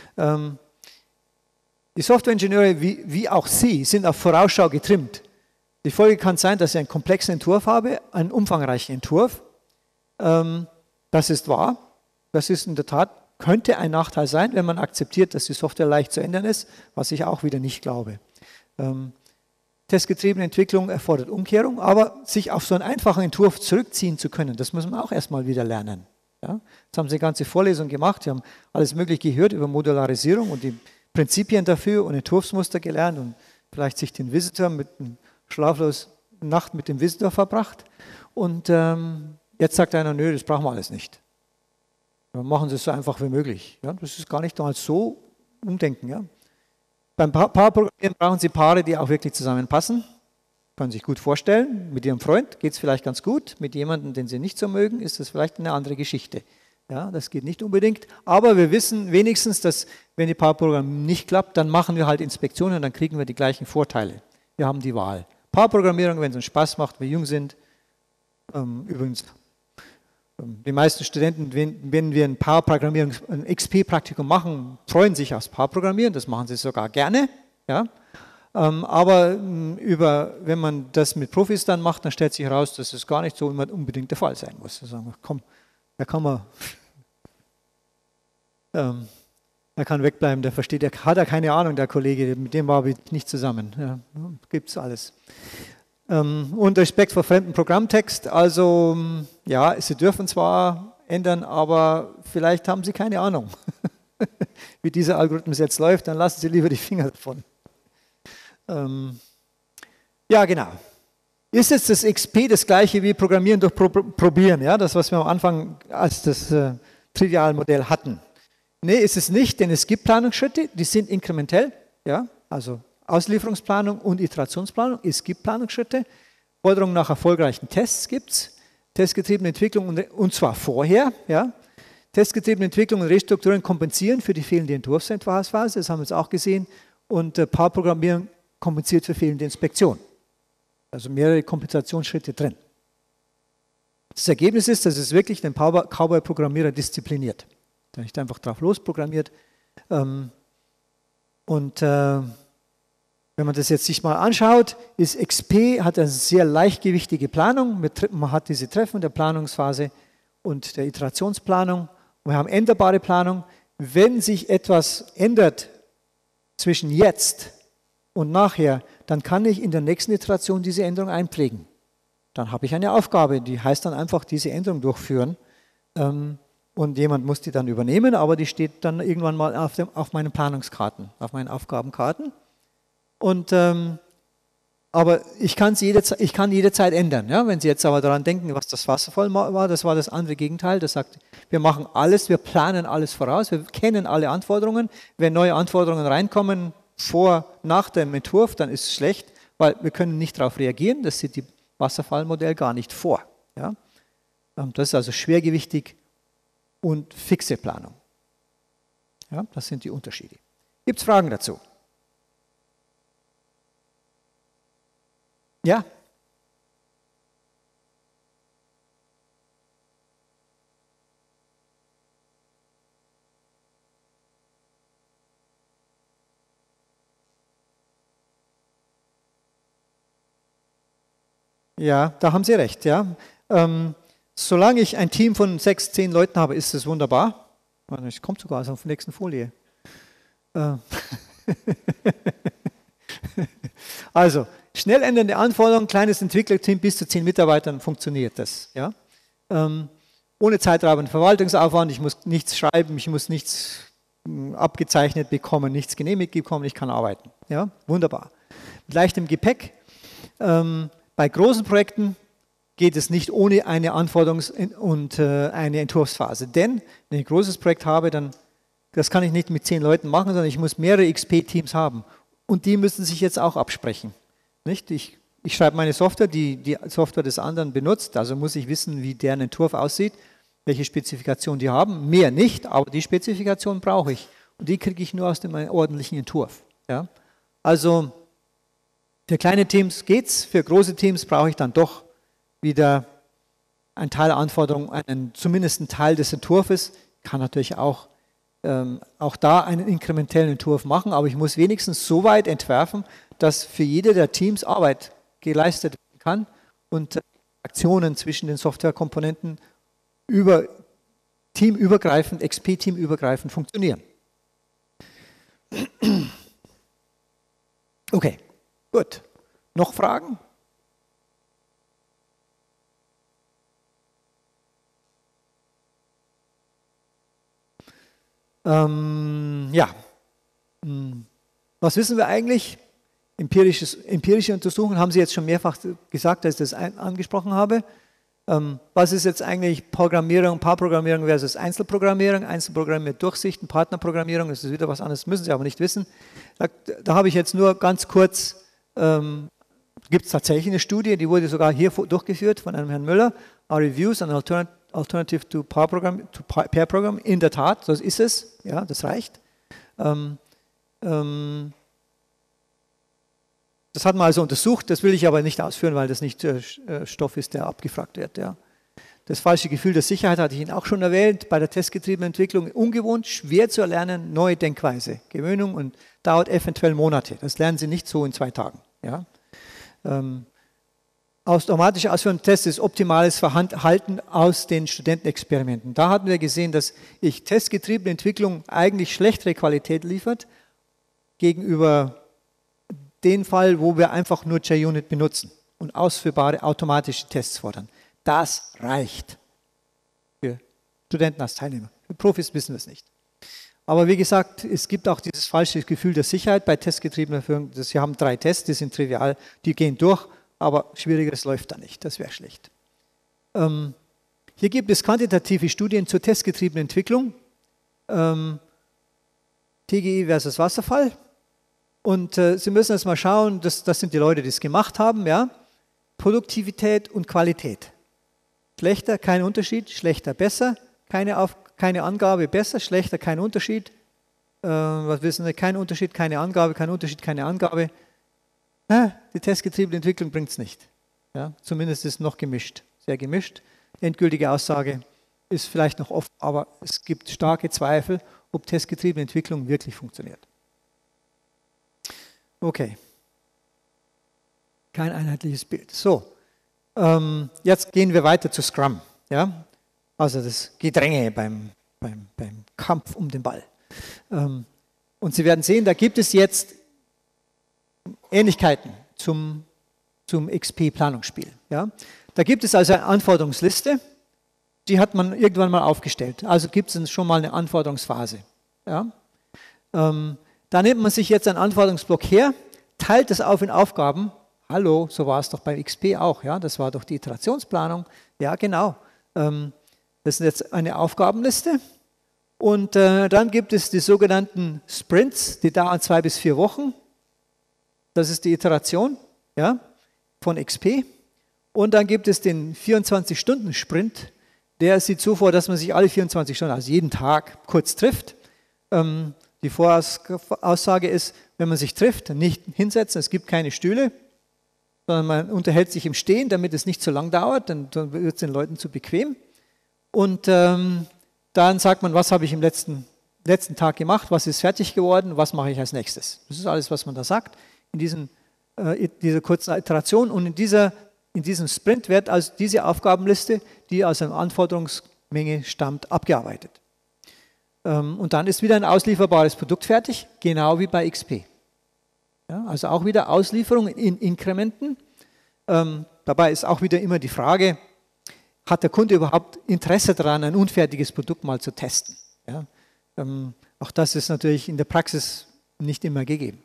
Die Softwareingenieure, wie auch Sie, sind auf Vorausschau getrimmt. Die Folge kann sein, dass ich einen komplexen Entwurf habe, einen umfangreichen Entwurf. Das ist wahr. Das ist in der Tat, könnte ein Nachteil sein, wenn man akzeptiert, dass die Software leicht zu ändern ist, was ich auch wieder nicht glaube. Testgetriebene Entwicklung erfordert Umkehrung, aber sich auf so einen einfachen Entwurf zurückziehen zu können, das muss man auch erstmal wieder lernen. Ja? Jetzt haben Sie eine ganze Vorlesung gemacht, Sie haben alles Mögliche gehört über Modularisierung und die Prinzipien dafür und Entwurfsmuster gelernt und vielleicht sich den Visitor mit einer schlaflosen Nacht mit dem Visitor verbracht. Und jetzt sagt einer, nö, das brauchen wir alles nicht. Dann machen Sie es so einfach wie möglich. Ja? Das ist gar nicht mal so umdenken. Ja? Beim Paarprogrammieren brauchen Sie Paare, die auch wirklich zusammenpassen. Können Sie sich gut vorstellen. Mit Ihrem Freund geht es vielleicht ganz gut. Mit jemandem, den Sie nicht so mögen, ist das vielleicht eine andere Geschichte. Ja, das geht nicht unbedingt. Aber wir wissen wenigstens, dass wenn die Paarprogrammierung nicht klappt, dann machen wir halt Inspektionen und dann kriegen wir die gleichen Vorteile. Wir haben die Wahl. Paarprogrammierung, wenn es uns Spaß macht, wir jung sind. Übrigens, die meisten Studenten, wenn wir ein ein XP-Praktikum machen, freuen sich aufs Paarprogrammieren. Das machen sie sogar gerne. Ja? Aber wenn man das mit Profis dann macht, dann stellt sich heraus, dass es gar nicht so immer unbedingt der Fall sein muss. Da sagen wir, komm, da kann man, er kann wegbleiben, der versteht, hat er keine Ahnung, der Kollege, mit dem war ich nicht zusammen. Ja, gibt es alles. Und Respekt vor fremden Programmtext, also ja, Sie dürfen zwar ändern, aber vielleicht haben Sie keine Ahnung, wie dieser Algorithmus jetzt läuft, dann lassen Sie lieber die Finger davon. Ja, genau. Ist jetzt das XP das gleiche wie Programmieren durch Probieren, ja, das, was wir am Anfang als das Trivialmodell hatten? Nee, ist es nicht, denn es gibt Planungsschritte, die sind inkrementell, ja, also Auslieferungsplanung und Iterationsplanung, es gibt Planungsschritte, Forderungen nach erfolgreichen Tests gibt es, testgetriebene Entwicklung und zwar vorher, ja, testgetriebene Entwicklung und Restrukturierung kompensieren für die fehlende Entwurfsphase, das haben wir jetzt auch gesehen, und Paarprogrammierung kompensiert für fehlende Inspektion. Also mehrere Kompensationsschritte drin. Das Ergebnis ist, dass es wirklich den Cowboy-Programmierer diszipliniert. Der nicht einfach drauf losprogrammiert. Wenn man das jetzt sich mal anschaut, ist XP hat eine sehr leichtgewichtige Planung. Man hat diese Treffen der Planungsphase und der Iterationsplanung. Wir haben änderbare Planung. Wenn sich etwas ändert zwischen jetzt und nachher, dann kann ich in der nächsten Iteration diese Änderung einpflegen. Dann habe ich eine Aufgabe, die heißt dann einfach diese Änderung durchführen. Und jemand muss die dann übernehmen, aber die steht dann irgendwann mal auf meinen Planungskarten, auf meinen Aufgabenkarten. Aber ich kann jederzeit ändern. Ja? Wenn Sie jetzt aber daran denken, was das Wasserfall war, das war das andere Gegenteil. Das sagt, wir machen alles, wir planen alles voraus, wir kennen alle Anforderungen. Wenn neue Anforderungen reinkommen, nach dem Entwurf, dann ist es schlecht, weil wir können nicht darauf reagieren. Das sieht das Wasserfallmodell gar nicht vor. Ja? Das ist also schwergewichtig und fixe Planung. Ja, das sind die Unterschiede. Gibt es Fragen dazu? Ja? Ja, da haben Sie recht. Ja. Solange ich ein Team von 6, 10 Leuten habe, ist es wunderbar. Es kommt sogar auf der nächsten Folie. Also, schnell ändernde Anforderungen, kleines Entwicklerteam bis zu 10 Mitarbeitern funktioniert das. Ja. Ohne zeitraubenden Verwaltungsaufwand, ich muss nichts schreiben, ich muss nichts abgezeichnet bekommen, nichts genehmigt bekommen, ich kann arbeiten. Ja, wunderbar. Mit leichtem Gepäck. Bei großen Projekten geht es nicht ohne eine Anforderungs- und eine Entwurfsphase. Denn wenn ich ein großes Projekt habe, dann das kann ich nicht mit 10 Leuten machen, sondern ich muss mehrere XP-Teams haben. Und die müssen sich jetzt auch absprechen. Nicht? Ich schreibe meine Software, die Software des anderen benutzt, also muss ich wissen, wie deren Entwurf aussieht, welche Spezifikation die haben. Mehr nicht, aber die Spezifikation brauche ich. Und die kriege ich nur aus dem ordentlichen Entwurf. Ja? Also für kleine Teams geht's, für große Teams brauche ich dann doch wieder einen Teil der Anforderungen, zumindest einen Teil des Entwurfs. Ich kann natürlich auch da einen inkrementellen Entwurf machen, aber ich muss wenigstens so weit entwerfen, dass für jede der Teams Arbeit geleistet werden kann und Aktionen zwischen den Softwarekomponenten teamübergreifend, XP-teamübergreifend funktionieren. Okay, gut. Noch Fragen? Ja. Was wissen wir eigentlich? Empirische Untersuchungen haben Sie jetzt schon mehrfach gesagt, dass ich das angesprochen habe. Was ist jetzt eigentlich Programmierung, Paarprogrammierung versus Einzelprogrammierung? Einzelprogrammierung mit Durchsichten, Partnerprogrammierung, das ist wieder was anderes, müssen Sie aber nicht wissen. Da habe ich jetzt nur ganz kurz, gibt es tatsächlich eine Studie, die wurde sogar hier durchgeführt von einem Herrn Müller, Are Reviews an Alternative to Pair Program, in der Tat, so ist es, ja, das reicht. Das hat man also untersucht, das will ich aber nicht ausführen, weil das nicht Stoff ist, der abgefragt wird. Ja. Das falsche Gefühl der Sicherheit hatte ich Ihnen auch schon erwähnt, bei der testgetriebenen Entwicklung ungewohnt, schwer zu erlernen, neue Denkweise, Gewöhnung und dauert eventuell Monate. Das lernen Sie nicht so in 2 Tagen. Ja. Automatische Ausführung des Tests ist optimales Verhalten aus den Studentenexperimenten. Da hatten wir gesehen, dass testgetriebene Entwicklung eigentlich schlechtere Qualität liefert gegenüber den Fall, wo wir einfach nur JUnit benutzen und ausführbare automatische Tests fordern. Das reicht für Studenten als Teilnehmer. Für Profis wissen wir es nicht. Aber wie gesagt, es gibt auch dieses falsche Gefühl der Sicherheit bei testgetriebener Führung. Sie haben 3 Tests, die sind trivial, die gehen durch, aber Schwierigeres läuft da nicht. Das wäre schlecht. Hier gibt es quantitative Studien zur testgetriebenen Entwicklung. TGI versus Wasserfall. Und Sie müssen jetzt mal schauen, das sind die Leute, die es gemacht haben, ja. Produktivität und Qualität. Schlechter, kein Unterschied, schlechter, besser, keine Angabe, besser, schlechter, kein Unterschied. Was wissen wir? Kein Unterschied, keine Angabe, kein Unterschied, keine Angabe. Die testgetriebene Entwicklung bringt es nicht. Ja. Zumindest ist es noch gemischt, sehr gemischt. Endgültige Aussage ist vielleicht noch offen, aber es gibt starke Zweifel, ob testgetriebene Entwicklung wirklich funktioniert. Okay. Kein einheitliches Bild. So, jetzt gehen wir weiter zu Scrum. Ja? Also das Gedränge beim Kampf um den Ball. Und Sie werden sehen, da gibt es jetzt Ähnlichkeiten zum XP-Planungsspiel. Ja? Da gibt es also eine Anforderungsliste, die hat man irgendwann mal aufgestellt. Also gibt es schon mal eine Anforderungsphase. Ja? Da nimmt man sich jetzt einen Anforderungsblock her, teilt es auf in Aufgaben. Hallo, so war es doch beim XP auch. Ja? Das war doch die Iterationsplanung. Ja, genau. Das ist jetzt eine Aufgabenliste. Und dann gibt es die sogenannten Sprints, die dauern 2 bis 4 Wochen. Das ist die Iteration, ja, von XP. Und dann gibt es den 24-Stunden-Sprint, der sieht so vor, dass man sich alle 24 Stunden, also jeden Tag, kurz trifft. Die Voraussage ist, wenn man sich trifft, nicht hinsetzen, es gibt keine Stühle, sondern man unterhält sich im Stehen, damit es nicht so lang dauert, dann wird es den Leuten zu bequem. Und dann sagt man, was habe ich im letzten Tag gemacht, was ist fertig geworden, was mache ich als nächstes. Das ist alles, was man da sagt in dieser kurzen Iteration. Und in diesem Sprint wird also diese Aufgabenliste, die aus einer Anforderungsmenge stammt, abgearbeitet. Und dann ist wieder ein auslieferbares Produkt fertig, genau wie bei XP. Ja, also auch wieder Auslieferung in Inkrementen. Dabei ist auch wieder immer die Frage, hat der Kunde überhaupt Interesse daran, ein unfertiges Produkt mal zu testen? Ja, auch das ist natürlich in der Praxis nicht immer gegeben.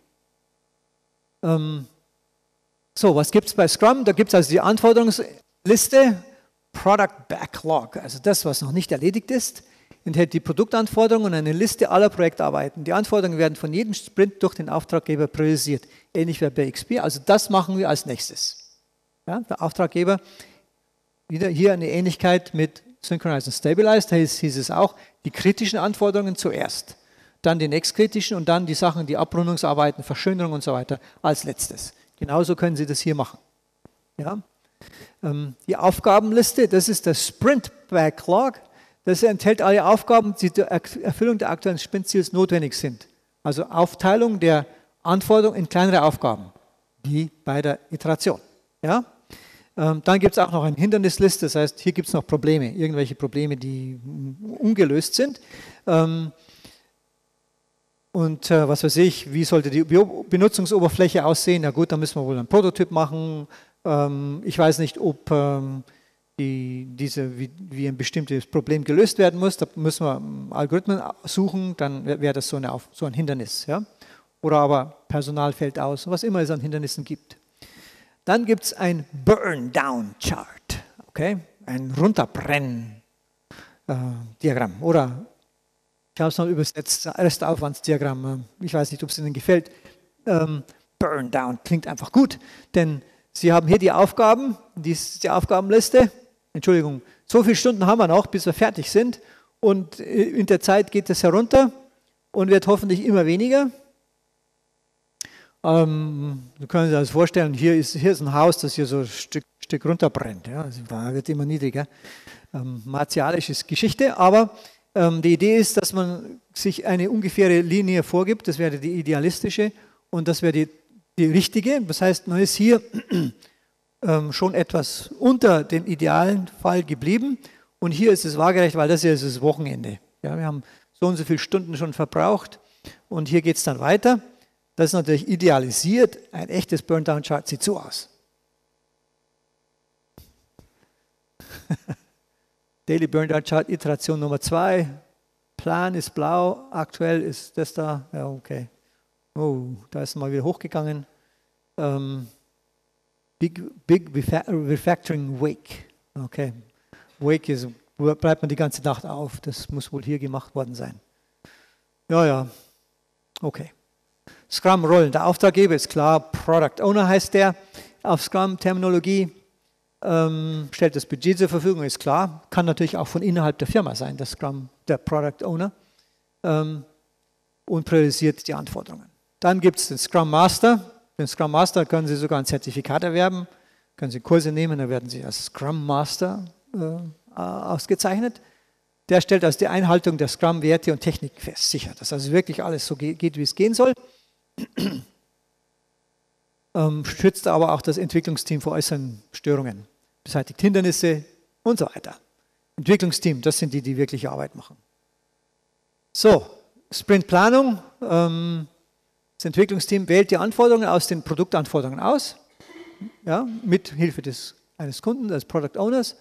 So, was gibt es bei Scrum? Da gibt es also die Anforderungsliste, Product Backlog, also das, was noch nicht erledigt ist, enthält die Produktanforderungen und eine Liste aller Projektarbeiten. Die Anforderungen werden von jedem Sprint durch den Auftraggeber priorisiert, ähnlich wie bei XP. Also das machen wir als nächstes. Ja, der Auftraggeber, wieder hier eine Ähnlichkeit mit Synchronize und Stabilize, da hieß es auch, die kritischen Anforderungen zuerst, dann die nächstkritischen und dann die Sachen, die Abrundungsarbeiten, Verschönerung und so weiter als letztes. Genauso können Sie das hier machen. Ja? Die Aufgabenliste, das ist der Sprint Backlog. Das enthält alle Aufgaben, die zur Erfüllung der aktuellen Sprintziels notwendig sind. Also Aufteilung der Anforderungen in kleinere Aufgaben, wie bei der Iteration. Ja? Dann gibt es auch noch eine Hindernisliste, das heißt, hier gibt es noch Probleme, irgendwelche Probleme, die ungelöst sind. Und was weiß ich, wie sollte die Benutzungsoberfläche aussehen? Na gut, da müssen wir wohl einen Prototyp machen. Ich weiß nicht, ob wie ein bestimmtes Problem gelöst werden muss. Da müssen wir Algorithmen suchen, dann wäre das so ein Hindernis. Ja? Oder aber Personal fällt aus, was immer es an Hindernissen gibt. Dann gibt es ein Burn-Down-Chart, okay? Ein Runterbrennen-Diagramm. Oder ich habe es noch übersetzt, Restaufwandsdiagramm. Ich weiß nicht, ob es Ihnen gefällt. Burn-Down klingt einfach gut, denn Sie haben hier die Aufgaben, dies ist die Aufgabenliste. Entschuldigung, so viele Stunden haben wir noch, bis wir fertig sind. Und in der Zeit geht es herunter und wird hoffentlich immer weniger. Sie können sich das vorstellen, hier ist ein Haus, das hier so ein Stück runterbrennt. Ja, also wird immer niedriger. Martialische Geschichte, aber die Idee ist, dass man sich eine ungefähre Linie vorgibt, das wäre die idealistische und das wäre die richtige. Das heißt, man ist hier schon etwas unter dem idealen Fall geblieben und hier ist es waagerecht, weil das hier ist das Wochenende. Ja, wir haben so und so viele Stunden schon verbraucht und hier geht es dann weiter. Das ist natürlich idealisiert. Ein echtes Burn-Down-Chart sieht so aus. Daily Burn-Down-Chart, Iteration Nummer 2. Plan ist blau, aktuell ist das da. Ja, okay. Oh, da ist mal wieder hochgegangen. Big Refactoring Wake. Okay. Wake ist, bleibt man die ganze Nacht auf. Das muss wohl hier gemacht worden sein. Ja. Okay. Scrum-Rollen. Der Auftraggeber ist klar, Product Owner heißt der. Auf Scrum-Terminologie stellt das Budget zur Verfügung, ist klar. Kann natürlich auch von innerhalb der Firma sein, der Product Owner. Und priorisiert die Anforderungen. Dann gibt es den Scrum Master. Den Scrum Master können Sie sogar ein Zertifikat erwerben. Können Sie Kurse nehmen, dann werden Sie als Scrum Master ausgezeichnet. Der stellt also die Einhaltung der Scrum-Werte und Technik fest, sichert, dass also wirklich alles so geht, wie es gehen soll. Schützt aber auch das Entwicklungsteam vor äußeren Störungen, beseitigt Hindernisse und so weiter. Entwicklungsteam, das sind die wirkliche Arbeit machen. So, Sprintplanung. Das Entwicklungsteam wählt die Anforderungen aus den Produktanforderungen aus, ja, mit Hilfe eines Kunden, des Product Owners.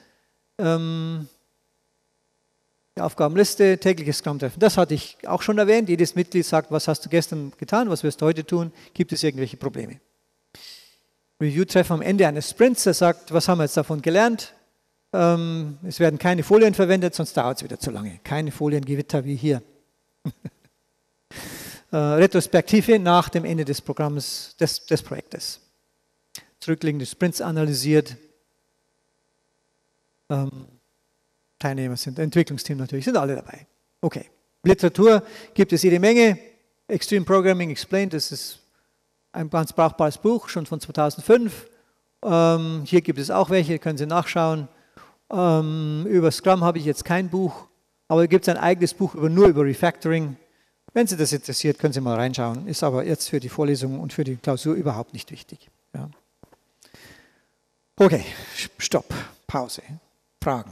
Die Aufgabenliste, tägliches Scrum-Treffen. Das hatte ich auch schon erwähnt. Jedes Mitglied sagt, was hast du gestern getan, was wirst du heute tun, gibt es irgendwelche Probleme. Review-Treffen am Ende eines Sprints, der sagt, was haben wir jetzt davon gelernt? Es werden keine Folien verwendet, sonst dauert es wieder zu lange. Keine Foliengewitter wie hier. Retrospektive nach dem Ende des Programms, des Projektes. Zurückliegende Sprints analysiert. Teilnehmer sind, Entwicklungsteam natürlich, sind alle dabei. Okay. Literatur gibt es jede Menge. Extreme Programming Explained, das ist ein ganz brauchbares Buch, schon von 2005. Hier gibt es auch welche, können Sie nachschauen. Über Scrum habe ich jetzt kein Buch, aber hier gibt es ein eigenes Buch nur über Refactoring. Wenn Sie das interessiert, können Sie mal reinschauen. Ist aber jetzt für die Vorlesung und für die Klausur überhaupt nicht wichtig. Ja. Okay, Stopp, Pause, Fragen.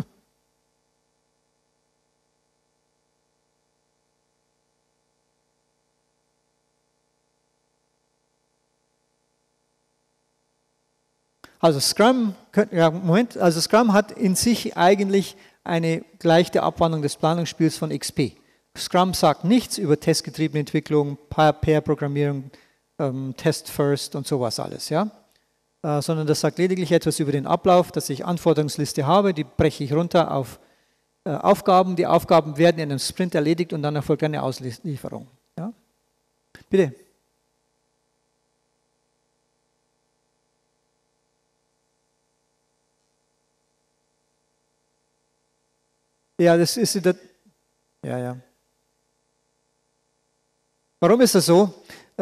Also Scrum hat in sich eigentlich eine leichte Abwandlung des Planungsspiels von XP. Scrum sagt nichts über testgetriebene Entwicklung, Pair-Programmierung, Test First und sowas alles, ja? Sondern das sagt lediglich etwas über den Ablauf, dass ich Anforderungsliste habe, die breche ich runter auf Aufgaben. Die Aufgaben werden in einem Sprint erledigt und dann erfolgt eine Auslieferung. Ja? Bitte. Ja, das ist ja. Warum ist das so?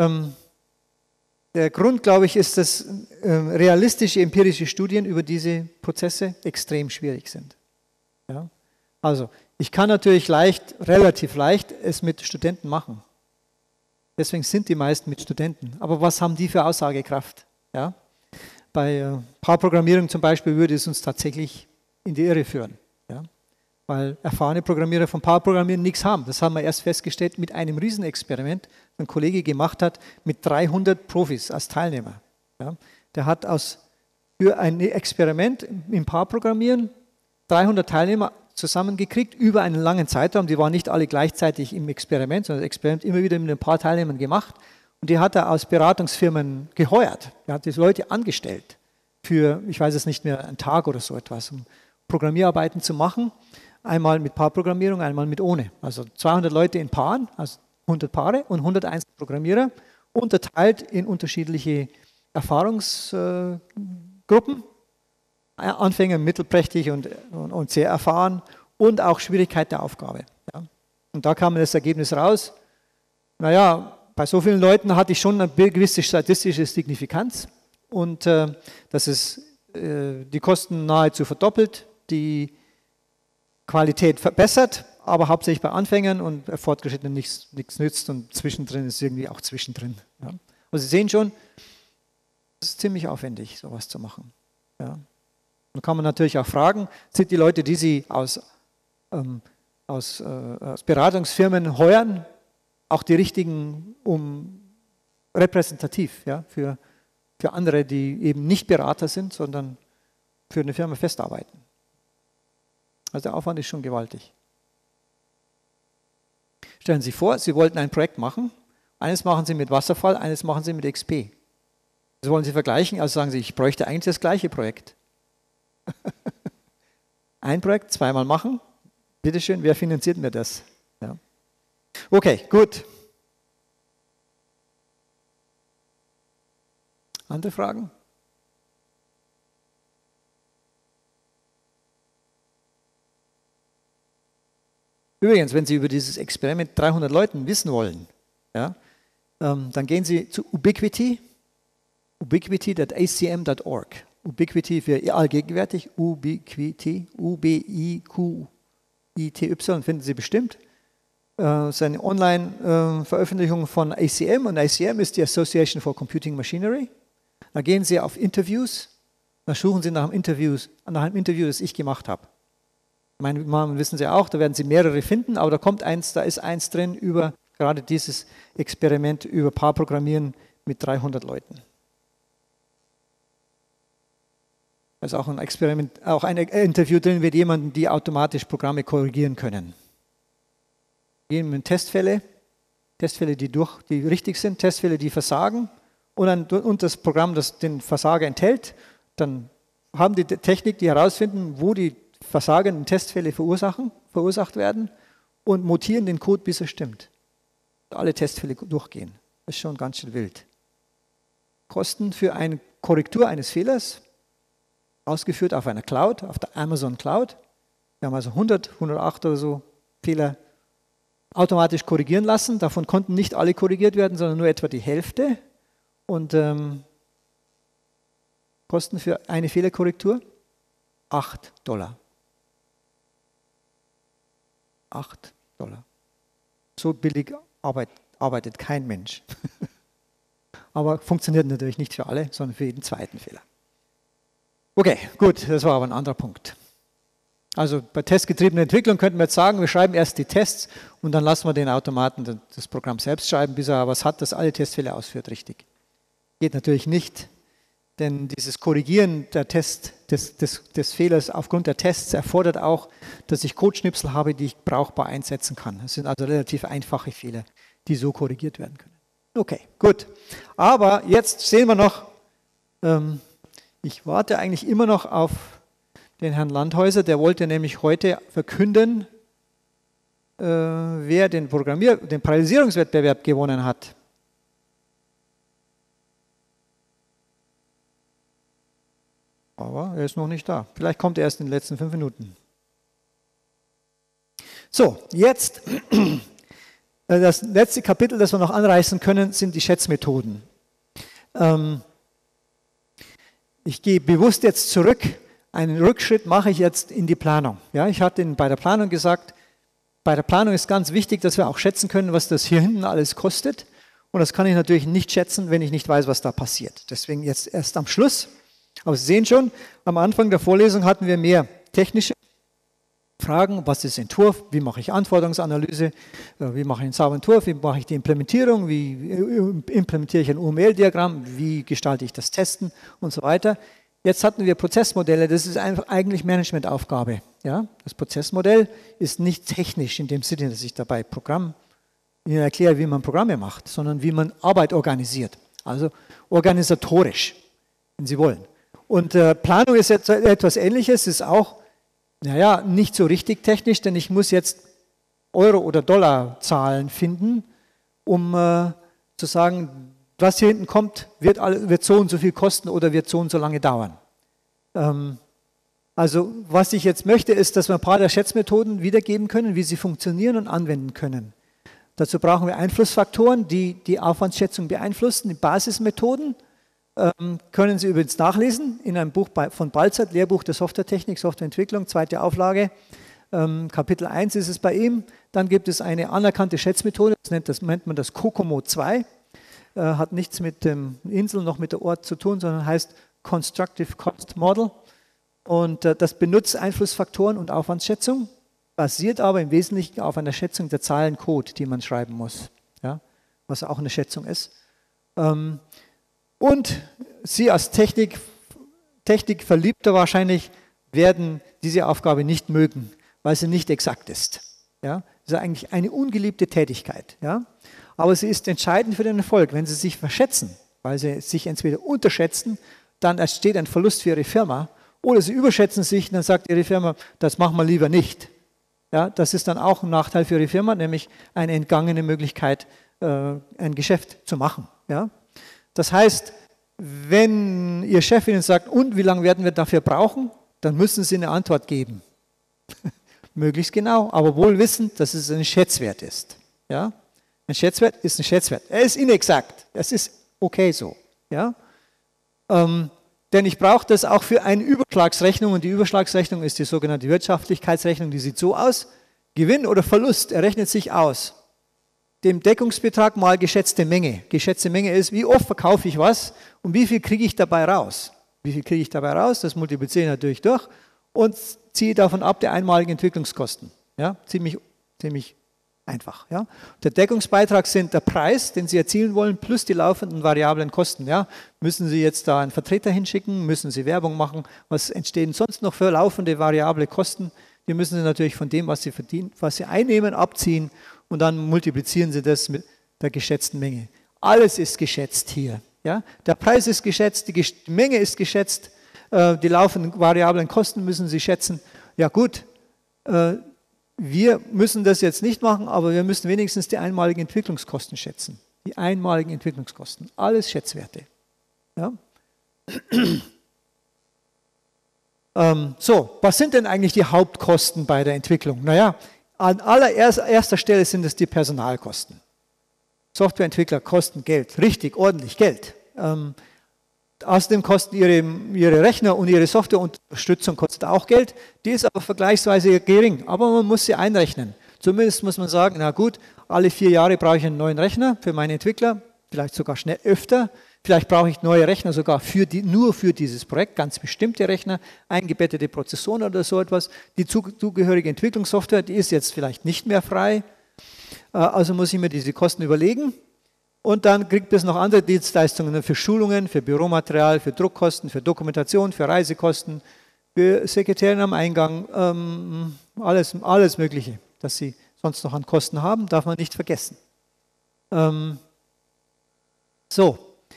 Der Grund, glaube ich, ist, dass realistische empirische Studien über diese Prozesse extrem schwierig sind. Ja? Also, ich kann natürlich relativ leicht es mit Studenten machen. Deswegen sind die meisten mit Studenten. Aber was haben die für Aussagekraft? Ja? Bei Paarprogrammierung zum Beispiel würde es uns tatsächlich in die Irre führen. Ja? Weil erfahrene Programmierer von Paarprogrammieren nichts haben. Das haben wir erst festgestellt mit einem Riesenexperiment, das ein Kollege gemacht hat, mit 300 Profis als Teilnehmer. Ja? Der hat für ein Experiment im Paarprogrammieren 300 Teilnehmer zusammengekriegt über einen langen Zeitraum. Die waren nicht alle gleichzeitig im Experiment, sondern das Experiment immer wieder mit ein paar Teilnehmern gemacht. Und die hat er aus Beratungsfirmen geheuert. Er hat diese Leute angestellt für, ich weiß es nicht mehr, einen Tag oder so etwas, um Programmierarbeiten zu machen. Einmal mit Paarprogrammierung, einmal mit ohne. Also 200 Leute in Paaren, also 100 Paare und 101 Programmierer, unterteilt in unterschiedliche Erfahrungsgruppen. Anfänger, mittelprächtig und sehr erfahren und auch Schwierigkeit der Aufgabe. Ja. Und da kam das Ergebnis raus. Naja, bei so vielen Leuten hatte ich schon eine gewisse statistische Signifikanz und das ist die Kosten nahezu verdoppelt, die Qualität verbessert, aber hauptsächlich bei Anfängern und Fortgeschrittenen nichts nützt und zwischendrin ist irgendwie auch zwischendrin. Ja. Also Sie sehen schon, es ist ziemlich aufwendig, sowas zu machen. Ja. Dann kann man natürlich auch fragen, sind die Leute, die Sie aus Beratungsfirmen heuern, auch die richtigen, repräsentativ, ja, für andere, die eben nicht Berater sind, sondern für eine Firma festarbeiten. Also der Aufwand ist schon gewaltig. Stellen Sie sich vor, Sie wollten ein Projekt machen, eines machen Sie mit Wasserfall, eines machen Sie mit XP. Das wollen Sie vergleichen, also sagen Sie, ich bräuchte eigentlich das gleiche Projekt. Ein Projekt, zweimal machen. Bitte schön, wer finanziert mir das? Ja. Okay, gut. Andere Fragen? Übrigens, wenn Sie über dieses Experiment 300 Leuten wissen wollen, ja, dann gehen Sie zu Ubiquity, ubiquity.acm.org. Ubiquity für allgegenwärtig, Ubiquity, U-B-I-Q-I-T-Y, finden Sie bestimmt. Das ist eine Online-Veröffentlichung von ACM und ACM ist die Association for Computing Machinery. Da gehen Sie auf Interviews, da suchen Sie nach einem Interview, das ich gemacht habe. Meine Namen wissen Sie auch, da werden Sie mehrere finden, aber da ist eins drin über gerade dieses Experiment über Paarprogrammieren mit 300 Leuten. Da ist auch ein Experiment, auch ein Interview drin mit jemandem, die automatisch Programme korrigieren können. Wir gehen mit Testfälle, die richtig sind, Testfälle, die versagen und das Programm, das den Versager enthält. Dann haben die Technik, die herausfinden, wo die versagenden Testfälle verursacht werden und mutieren den Code, bis er stimmt. Alle Testfälle durchgehen. Das ist schon ganz schön wild. Kosten für eine Korrektur eines Fehlers, ausgeführt auf einer Cloud, auf der Amazon Cloud, Wir haben also 100, 108 oder so Fehler automatisch korrigieren lassen. Davon konnten nicht alle korrigiert werden, sondern nur etwa die Hälfte. Und Kosten für eine Fehlerkorrektur? $8. $8. So billig arbeitet kein Mensch. Aber funktioniert natürlich nicht für alle, sondern für jeden zweiten Fehler. Okay, gut, das war aber ein anderer Punkt. Also bei testgetriebener Entwicklung könnten wir jetzt sagen, wir schreiben erst die Tests und dann lassen wir den Automaten das Programm selbst schreiben, bis er was hat, das alle Testfälle ausführt, richtig. Geht natürlich nicht, denn dieses Korrigieren des Fehlers aufgrund der Tests erfordert auch, dass ich Codeschnipsel habe, die ich brauchbar einsetzen kann. Das sind also relativ einfache Fehler, die so korrigiert werden können. Okay, gut. Aber jetzt sehen wir noch, ich warte eigentlich immer noch auf den Herrn Landhäuser, der wollte nämlich heute verkünden, wer den Parallelisierungswettbewerb gewonnen hat. Aber er ist noch nicht da. Vielleicht kommt er erst in den letzten 5 Minuten. So, jetzt das letzte Kapitel, das wir noch anreißen können, sind die Schätzmethoden. Ich gehe bewusst jetzt zurück. Einen Rückschritt mache ich jetzt in die Planung. Ja, ich hatte bei der Planung gesagt, bei der Planung ist ganz wichtig, dass wir auch schätzen können, was das hier hinten alles kostet. Und das kann ich natürlich nicht schätzen, wenn ich nicht weiß, was da passiert. Deswegen jetzt erst am Schluss. Aber Sie sehen schon, am Anfang der Vorlesung hatten wir mehr technische Fragen. Was ist Entwurf? Wie mache ich Anforderungsanalyse? Wie mache ich einen sauberen Entwurf? Wie mache ich die Implementierung? Wie implementiere ich ein UML-Diagramm? Wie gestalte ich das Testen? Und so weiter. Jetzt hatten wir Prozessmodelle, das ist eigentlich Managementaufgabe. Ja? Das Prozessmodell ist nicht technisch in dem Sinne, dass ich dabei Ihnen erkläre, wie man Programme macht, sondern wie man Arbeit organisiert. Also organisatorisch, wenn Sie wollen. Und Planung ist jetzt etwas Ähnliches, ist auch, naja, nicht so richtig technisch, denn ich muss jetzt Euro- oder Dollarzahlen finden, um zu sagen, was hier hinten kommt, wird so und so viel kosten oder wird so und so lange dauern. Also was ich jetzt möchte, ist, dass wir ein paar der Schätzmethoden wiedergeben können, wie sie funktionieren und anwenden können. Dazu brauchen wir Einflussfaktoren, die die Aufwandsschätzung beeinflussen. Die Basismethoden können Sie übrigens nachlesen in einem Buch von Balzert, Lehrbuch der Softwaretechnik, Softwareentwicklung, 2. Auflage. Kapitel 1 ist es bei ihm. Dann gibt es eine anerkannte Schätzmethode, das nennt man das COCOMO 2. Hat nichts mit dem Insel noch mit der Ort zu tun, sondern heißt Constructive Cost Model. Und das benutzt Einflussfaktoren und Aufwandsschätzung, basiert aber im Wesentlichen auf einer Schätzung der Zahlencode, die man schreiben muss, ja, was auch eine Schätzung ist. Und Sie als Technikverliebter wahrscheinlich werden diese Aufgabe nicht mögen, weil sie nicht exakt ist. Ja? Das ist eigentlich eine ungeliebte Tätigkeit. Ja? Aber sie ist entscheidend für den Erfolg. Wenn Sie sich verschätzen, weil Sie sich entweder unterschätzen, dann entsteht ein Verlust für Ihre Firma, oder Sie überschätzen sich, dann sagt Ihre Firma, das machen wir lieber nicht. Ja, das ist dann auch ein Nachteil für Ihre Firma, nämlich eine entgangene Möglichkeit, ein Geschäft zu machen. Ja? Das heißt, wenn Ihr Chef Ihnen sagt, und wie lange werden wir dafür brauchen, dann müssen Sie eine Antwort geben. Möglichst genau, aber wohl wissend, dass es ein Schätzwert ist. Ja? Ein Schätzwert ist ein Schätzwert. Er ist inexakt. Das ist okay so. Ja? Denn ich brauche das auch für eine Überschlagsrechnung und die Überschlagsrechnung ist die sogenannte Wirtschaftlichkeitsrechnung, die sieht so aus, Gewinn oder Verlust, er rechnet sich aus. Dem Deckungsbetrag mal geschätzte Menge. Geschätzte Menge ist, wie oft verkaufe ich was und wie viel kriege ich dabei raus. Wie viel kriege ich dabei raus, das multipliziere ich natürlich durch und ziehe davon ab die einmaligen Entwicklungskosten. Ja, ziemlich einfach. Ja. Der Deckungsbeitrag sind der Preis, den Sie erzielen wollen, plus die laufenden variablen Kosten. Ja. Müssen Sie jetzt da einen Vertreter hinschicken, müssen Sie Werbung machen, was entstehen sonst noch für laufende variable Kosten? Die müssen Sie natürlich von dem, was Sie verdienen, was Sie einnehmen, abziehen und dann multiplizieren Sie das mit der geschätzten Menge. Alles ist geschätzt hier. Ja. Der Preis ist geschätzt, die Menge ist geschätzt, die laufenden variablen Kosten müssen Sie schätzen. Ja gut, wir müssen das jetzt nicht machen, aber wir müssen wenigstens die einmaligen Entwicklungskosten schätzen. Die einmaligen Entwicklungskosten. Alles Schätzwerte. Ja? So, was sind denn eigentlich die Hauptkosten bei der Entwicklung? Naja, an allererster Stelle sind es die Personalkosten. Softwareentwickler kosten Geld, richtig, ordentlich Geld. Außerdem kosten ihre Rechner und ihre Softwareunterstützung kostet auch Geld. Die ist aber vergleichsweise gering, aber man muss sie einrechnen. Zumindest muss man sagen, na gut, alle 4 Jahre brauche ich einen neuen Rechner für meine Entwickler, vielleicht sogar schnell öfter. Vielleicht brauche ich neue Rechner sogar nur für dieses Projekt, ganz bestimmte Rechner, eingebettete Prozessoren oder so etwas. Die zugehörige Entwicklungssoftware, die ist jetzt vielleicht nicht mehr frei. Also muss ich mir diese Kosten überlegen. Und dann kriegt es noch andere Dienstleistungen für Schulungen, für Büromaterial, für Druckkosten, für Dokumentation, für Reisekosten, für Sekretärin am Eingang, alles Mögliche, das Sie sonst noch an Kosten haben, darf man nicht vergessen. So,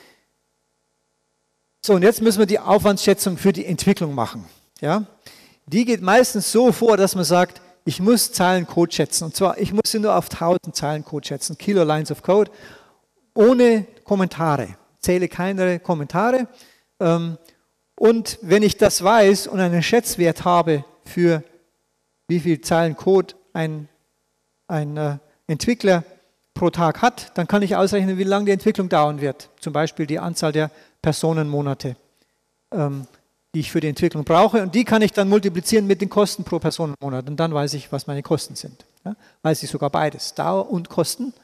und jetzt müssen wir die Aufwandsschätzung für die Entwicklung machen. Ja? Die geht meistens so vor, dass man sagt, ich muss Zeilen Code schätzen. Und zwar, ich muss sie nur auf 1000 Zeilen Code schätzen, Kilo Lines of Code, ohne Kommentare. Zähle keine Kommentare. Und wenn ich das weiß und einen Schätzwert habe für wie viel Zeilen Code ein Entwickler pro Tag hat, dann kann ich ausrechnen, wie lange die Entwicklung dauern wird. Zum Beispiel die Anzahl der Personenmonate, die ich für die Entwicklung brauche. Und die kann ich dann multiplizieren mit den Kosten pro Personenmonat. Und dann weiß ich, was meine Kosten sind. Ja? Weiß ich sogar beides, Dauer und Kosten.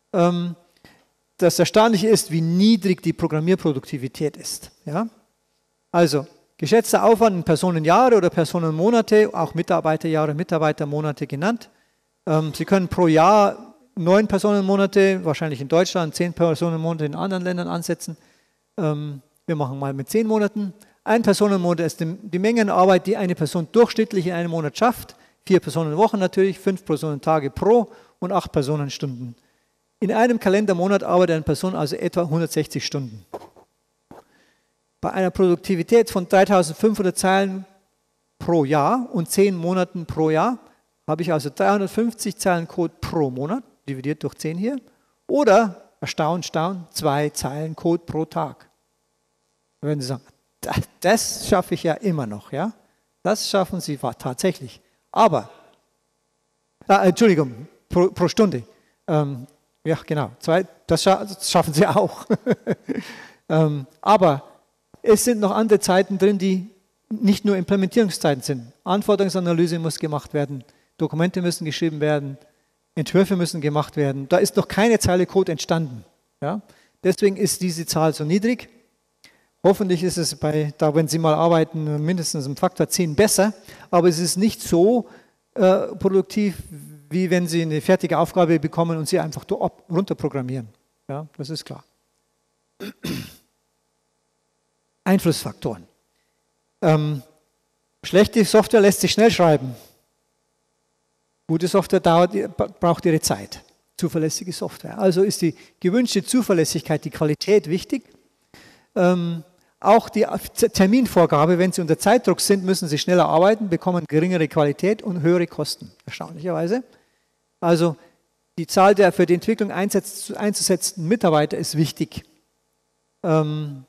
Das Erstaunliche ist, wie niedrig die Programmierproduktivität ist. Ja? Also, geschätzter Aufwand in Personenjahre oder Personenmonate, auch Mitarbeiterjahre, Mitarbeitermonate genannt. Sie können pro Jahr 9 Personenmonate, wahrscheinlich in Deutschland, 10 Personenmonate in anderen Ländern ansetzen. Wir machen mal mit 10 Monaten. Ein Personenmonat ist die Menge Arbeit, die eine Person durchschnittlich in einem Monat schafft. 4 Personenwochen natürlich, 5 Personentage pro und 8 Personenstunden. In einem Kalendermonat arbeitet eine Person also etwa 160 Stunden. Bei einer Produktivität von 3500 Zeilen pro Jahr und 10 Monaten pro Jahr habe ich also 350 Zeilen Code pro Monat, dividiert durch 10 hier, oder, erstaunt, 2 Zeilen Code pro Tag. Da werden Sie sagen, das schaffe ich ja immer noch, ja? Das schaffen Sie tatsächlich. Aber, Entschuldigung, pro Stunde. Ja, genau, das schaffen Sie auch. Aber es sind noch andere Zeiten drin, die nicht nur Implementierungszeiten sind. Anforderungsanalyse muss gemacht werden, Dokumente müssen geschrieben werden, Entwürfe müssen gemacht werden. Da ist noch keine Zeile Code entstanden. Ja? Deswegen ist diese Zahl so niedrig. Hoffentlich ist es wenn Sie mal arbeiten, mindestens im Faktor 10 besser, aber es ist nicht so produktiv, wie wenn Sie eine fertige Aufgabe bekommen und sie einfach runterprogrammieren. Ja, das ist klar. Einflussfaktoren. Schlechte Software lässt sich schnell schreiben. Gute Software braucht ihre Zeit. Zuverlässige Software. Also ist die gewünschte Zuverlässigkeit, die Qualität wichtig. Auch die Terminvorgabe, wenn Sie unter Zeitdruck sind, müssen Sie schneller arbeiten, bekommen geringere Qualität und höhere Kosten, erstaunlicherweise. Also die Zahl der für die Entwicklung einzusetzenden Mitarbeiter ist wichtig. Genau,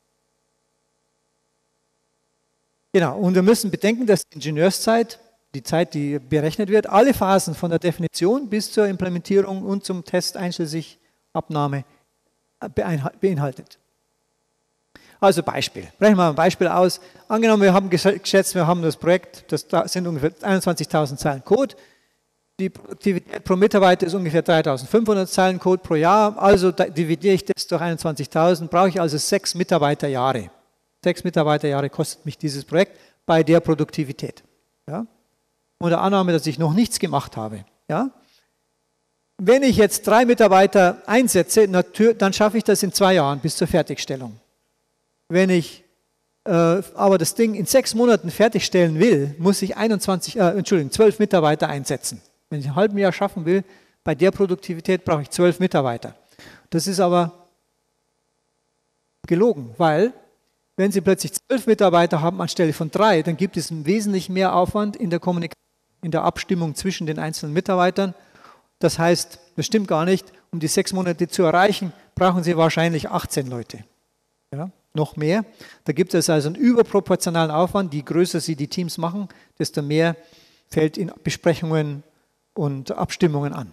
und wir müssen bedenken, dass die Ingenieurszeit, die Zeit, die berechnet wird, alle Phasen von der Definition bis zur Implementierung und zum Test einschließlich Abnahme beinhaltet. Also Beispiel. Brechen wir mal ein Beispiel aus. Angenommen, wir haben geschätzt, wir haben das Projekt, das sind ungefähr 21.000 Zeilen Code. Die Produktivität pro Mitarbeiter ist ungefähr 3.500 Zeilen Code pro Jahr. Also dividiere ich das durch 21.000, brauche ich also 6 Mitarbeiterjahre. 6 Mitarbeiterjahre kostet mich dieses Projekt bei der Produktivität. Ja? Unter Annahme, dass ich noch nichts gemacht habe. Ja? Wenn ich jetzt 3 Mitarbeiter einsetze, dann schaffe ich das in 2 Jahren bis zur Fertigstellung. Wenn ich aber das Ding in 6 Monaten fertigstellen will, muss ich 12 Mitarbeiter einsetzen. Wenn ich in einem halben Jahr schaffen will, bei der Produktivität brauche ich 12 Mitarbeiter. Das ist aber gelogen, weil wenn Sie plötzlich 12 Mitarbeiter haben anstelle von 3, dann gibt es wesentlich mehr Aufwand in der Kommunikation, in der Abstimmung zwischen den einzelnen Mitarbeitern. Das heißt, das stimmt gar nicht, um die 6 Monate zu erreichen, brauchen Sie wahrscheinlich 18 Leute. Ja, noch mehr. Da gibt es also einen überproportionalen Aufwand. Je größer Sie die Teams machen, desto mehr fällt in Besprechungen und Abstimmungen an.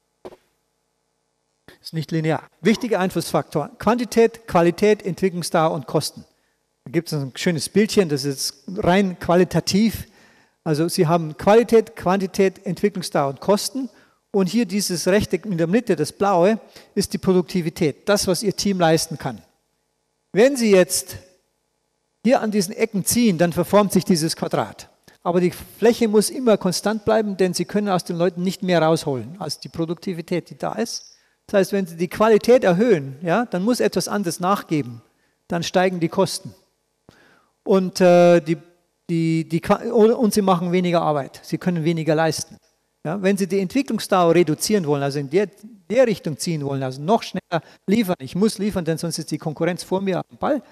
Ist nicht linear. Wichtige Einflussfaktoren: Quantität, Qualität, Entwicklungsdauer und Kosten. Da gibt es ein schönes Bildchen, das ist rein qualitativ. Also Sie haben Qualität, Quantität, Entwicklungsdauer und Kosten. Und hier dieses Rechteck in der Mitte, das Blaue, ist die Produktivität, das, was Ihr Team leisten kann. Wenn Sie jetzt hier an diesen Ecken ziehen, dann verformt sich dieses Quadrat. Aber die Fläche muss immer konstant bleiben, denn Sie können aus den Leuten nicht mehr rausholen als die Produktivität, die da ist. Das heißt, wenn Sie die Qualität erhöhen, ja, dann muss etwas anderes nachgeben. Dann steigen die Kosten. Und, und Sie machen weniger Arbeit. Sie können weniger leisten. Ja, wenn Sie die Entwicklungsdauer reduzieren wollen, also in der Richtung ziehen wollen, also noch schneller liefern, ich muss liefern, denn sonst ist die Konkurrenz vor mir am Ball,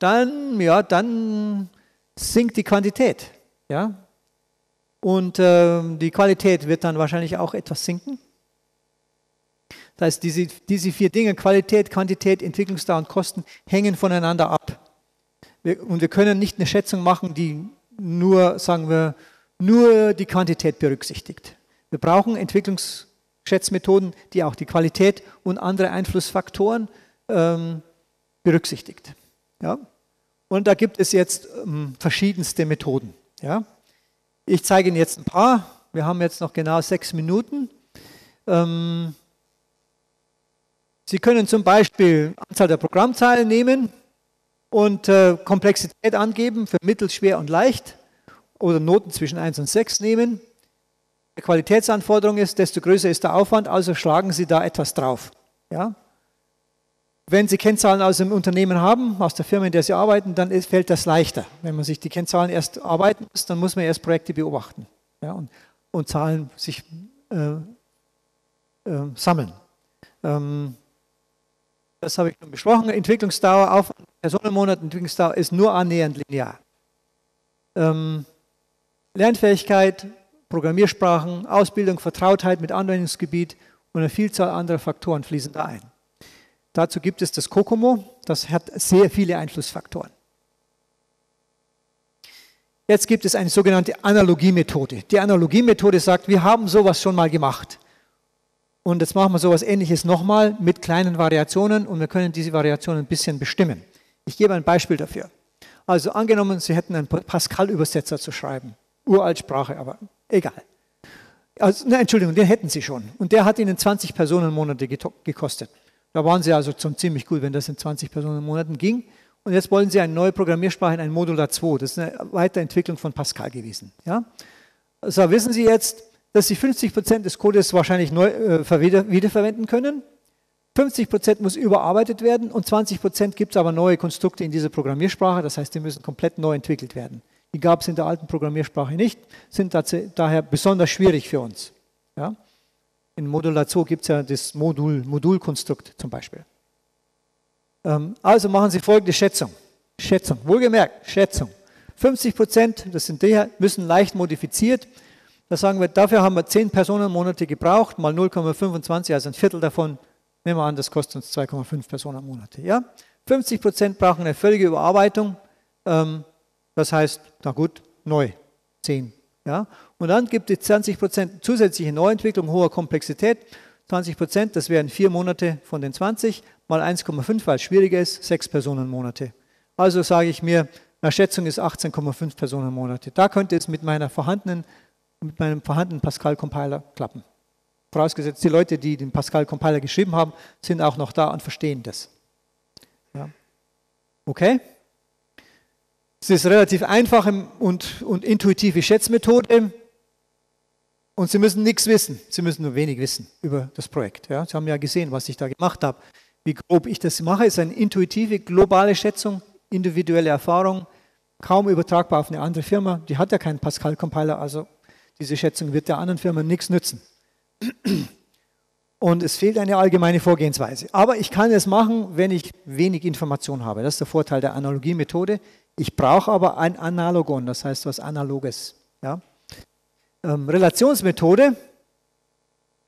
dann sinkt die Quantität. Ja? Und die Qualität wird dann wahrscheinlich auch etwas sinken. Das heißt, diese 4 Dinge, Qualität, Quantität, Entwicklungsdauer und Kosten, hängen voneinander ab. Und wir können nicht eine Schätzung machen, die nur, sagen wir, nur die Quantität berücksichtigt. Wir brauchen Entwicklungsschätzmethoden, die auch die Qualität und andere Einflussfaktoren berücksichtigt. Ja? Und da gibt es jetzt verschiedenste Methoden. Ja? Ich zeige Ihnen jetzt ein paar. Wir haben jetzt noch genau 6 Minuten. Sie können zum Beispiel Anzahl der Programmzeilen nehmen und Komplexität angeben für mittel, schwer und leicht oder Noten zwischen 1 und 6 nehmen. Die Qualitätsanforderung ist, desto größer ist der Aufwand, also schlagen Sie da etwas drauf. Ja? Wenn Sie Kennzahlen aus dem Unternehmen haben, aus der Firma, in der Sie arbeiten, dann fällt das leichter. Wenn man sich die Kennzahlen erst arbeiten muss, dann muss man erst Projekte beobachten, ja, und Zahlen sich sammeln. Das habe ich schon besprochen. Entwicklungsdauer, Aufwand, Personenmonat, Entwicklungsdauer ist nur annähernd linear. Lernfähigkeit, Programmiersprachen, Ausbildung, Vertrautheit mit Anwendungsgebiet und eine Vielzahl anderer Faktoren fließen da ein. Dazu gibt es das COCOMO, das hat sehr viele Einflussfaktoren. Jetzt gibt es eine sogenannte Analogiemethode. Die Analogiemethode sagt, wir haben sowas schon mal gemacht. Und jetzt machen wir sowas Ähnliches nochmal mit kleinen Variationen und wir können diese Variationen ein bisschen bestimmen. Ich gebe ein Beispiel dafür. Also angenommen, Sie hätten einen Pascal-Übersetzer zu schreiben. Uraltsprache, aber egal. Also, Entschuldigung, den hätten Sie schon. Und der hat Ihnen 20 Personenmonate gekostet. Da waren Sie also schon ziemlich gut, wenn das in 20 Personenmonaten ging. Und jetzt wollen Sie eine neue Programmiersprache in ein Modular 2. Das ist eine Weiterentwicklung von Pascal gewesen. Ja? Also wissen Sie jetzt, dass Sie 50% des Codes wahrscheinlich neu wiederverwenden können. 50% muss überarbeitet werden und 20% gibt es aber neue Konstrukte in dieser Programmiersprache. Das heißt, die müssen komplett neu entwickelt werden. Die gab es in der alten Programmiersprache nicht, sind daher besonders schwierig für uns. Ja? In Modular 2 gibt es ja das Modulkonstrukt zum Beispiel. Also machen Sie folgende Schätzung. Wohlgemerkt, Schätzung. 50%, das sind die, müssen leicht modifiziert. Da sagen wir, dafür haben wir 10 Personenmonate gebraucht, mal 0,25, also ein Viertel davon. Nehmen wir an, das kostet uns 2,5 Personenmonate. Ja? 50% brauchen eine völlige Überarbeitung. Das heißt, na gut, neu, 10. Ja? Und dann gibt es 20% zusätzliche Neuentwicklung hoher Komplexität. 20%, das wären 4 Monate von den 20, mal 1,5, weil es schwieriger ist, 6 Personenmonate. Also sage ich mir, eine Schätzung ist 18,5 Personenmonate. Da könnte es mit meinem vorhandenen Pascal-Compiler klappen. Vorausgesetzt, die Leute, die den Pascal-Compiler geschrieben haben, sind auch noch da und verstehen das. Ja. Okay? Es ist eine relativ einfache und intuitive Schätzmethode und Sie müssen nichts wissen. Sie müssen nur wenig wissen über das Projekt. Ja? Sie haben ja gesehen, was ich da gemacht habe. Wie grob ich das mache, ist eine intuitive, globale Schätzung, individuelle Erfahrung, kaum übertragbar auf eine andere Firma. Die hat ja keinen Pascal-Compiler, also diese Schätzung wird der anderen Firma nichts nützen. Und es fehlt eine allgemeine Vorgehensweise. Aber ich kann es machen, wenn ich wenig Information habe. Das ist der Vorteil der Analogiemethode. Ich brauche aber ein Analogon, das heißt was Analoges. Ja? Relationsmethode,